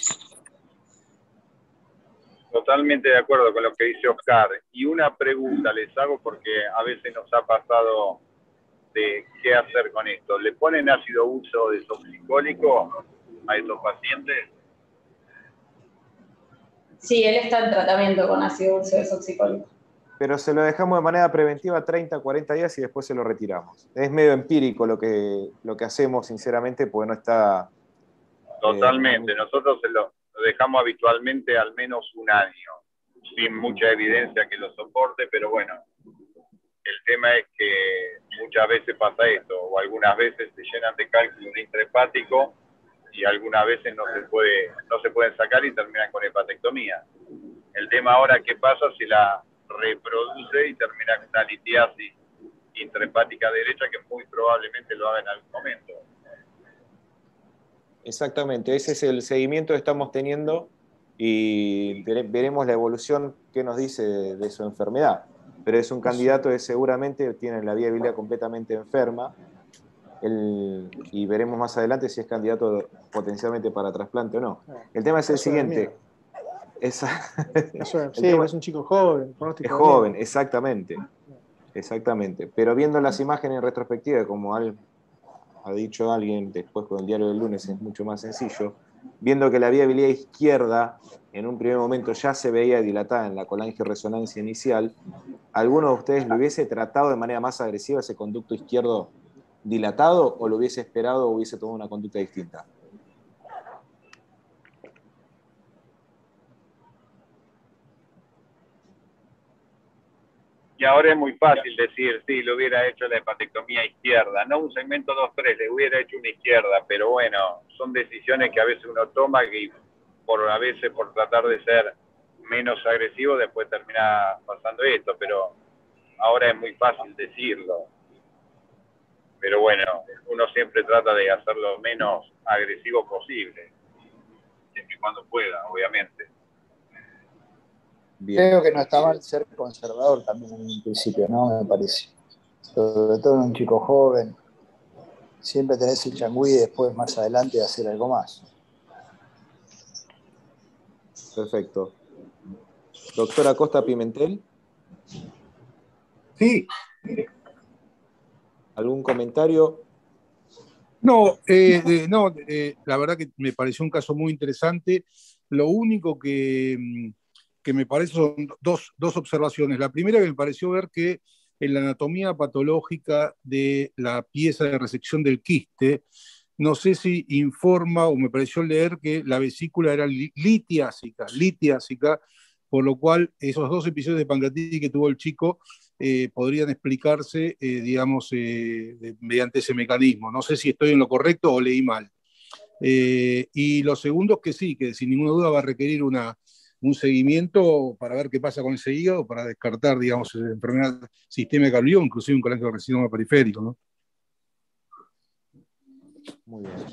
Totalmente de acuerdo con lo que dice Oscar. Y una pregunta les hago porque a veces nos ha pasado de qué hacer con esto. ¿Le ponen ácido uso desoxicólico a estos pacientes? Sí, él está en tratamiento con ácido uso desoxicólico. Pero se lo dejamos de manera preventiva 30, 40 días y después se lo retiramos. Es medio empírico lo que hacemos, sinceramente, porque no está... Totalmente. Nosotros se lo dejamos habitualmente al menos un año, sin mucha evidencia que lo soporte, pero bueno, el tema es que muchas veces pasa esto, o algunas veces se llenan de cálculo intrahepático y algunas veces no se pueden sacar y terminan con hepatectomía. El tema ahora, ¿qué pasa si la reproduce y termina con una litiasis intrahepática derecha que muy probablemente lo haga en algún momento? Exactamente, ese es el seguimiento que estamos teniendo y veremos la evolución que nos dice de su enfermedad. Pero es un candidato que seguramente tiene la vía biliar completamente enferma y veremos más adelante si es candidato potencialmente para trasplante o no. El tema es el siguiente. Sí, es un chico joven. Es joven, exactamente. Pero viendo las imágenes en retrospectiva, como ha dicho alguien después con el diario del lunes, es mucho más sencillo, viendo que la vía biliar izquierda en un primer momento ya se veía dilatada en la colangioresonancia inicial, ¿alguno de ustedes lo hubiese tratado de manera más agresiva ese conducto izquierdo dilatado o lo hubiese esperado o hubiese tomado una conducta distinta? Y ahora es muy fácil decir, sí, le hubiera hecho la hepatectomía izquierda, no un segmento 2-3, le hubiera hecho una izquierda, pero bueno, son decisiones que a veces uno toma que a veces por tratar de ser menos agresivo después termina pasando esto, pero ahora es muy fácil decirlo. Pero bueno, uno siempre trata de hacerlo menos agresivo posible, siempre y cuando pueda, obviamente. Bien. Creo que no está mal ser conservador también en un principio, ¿no? Me parece. Sobre todo en un chico joven. Siempre tenés el changüí y después más adelante hacer algo más. Perfecto. Doctora Costa Pimentel. Sí. ¿Algún comentario? No, la verdad que me pareció un caso muy interesante. Lo único que me parece son dos observaciones. La primera, que me pareció ver que en la anatomía patológica de la pieza de resección del quiste, no sé si informa o me pareció leer que la vesícula era litiásica, por lo cual esos 2 episodios de pancreatitis que tuvo el chico podrían explicarse, mediante ese mecanismo. No sé si estoy en lo correcto o leí mal. Y lo segundo es que sí, que sin ninguna duda va a requerir un seguimiento para ver qué pasa con ese hígado, para descartar, digamos, enfermedad sistémica del hígado, inclusive un colangiocarcinoma periférico, ¿no? Muy bien.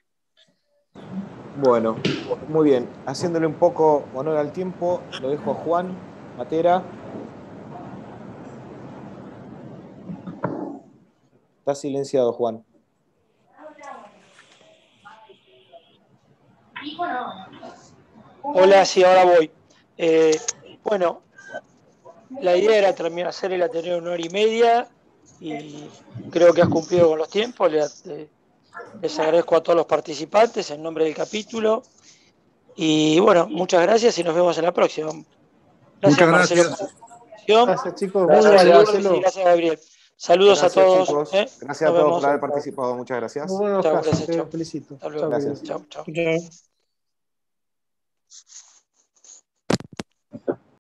Bueno, muy bien. Haciéndole un poco honor al tiempo, lo dejo a Juan Matera. Está silenciado, Juan. Hola, sí, ahora voy. Bueno, la idea era terminar hacer el Ateneo en 1 hora y media y creo que has cumplido con los tiempos. Les agradezco a todos los participantes en nombre del capítulo. Y bueno, muchas gracias y nos vemos en la próxima. Gracias, Marcelo. Gracias, chicos. Gracias, Luis, y gracias, Gabriel. Saludos gracias, a todos. Chicos. Gracias a todos por haber participado. Muchas gracias. Muy buenos casos, gracias, te felicito. Gracias. Chao.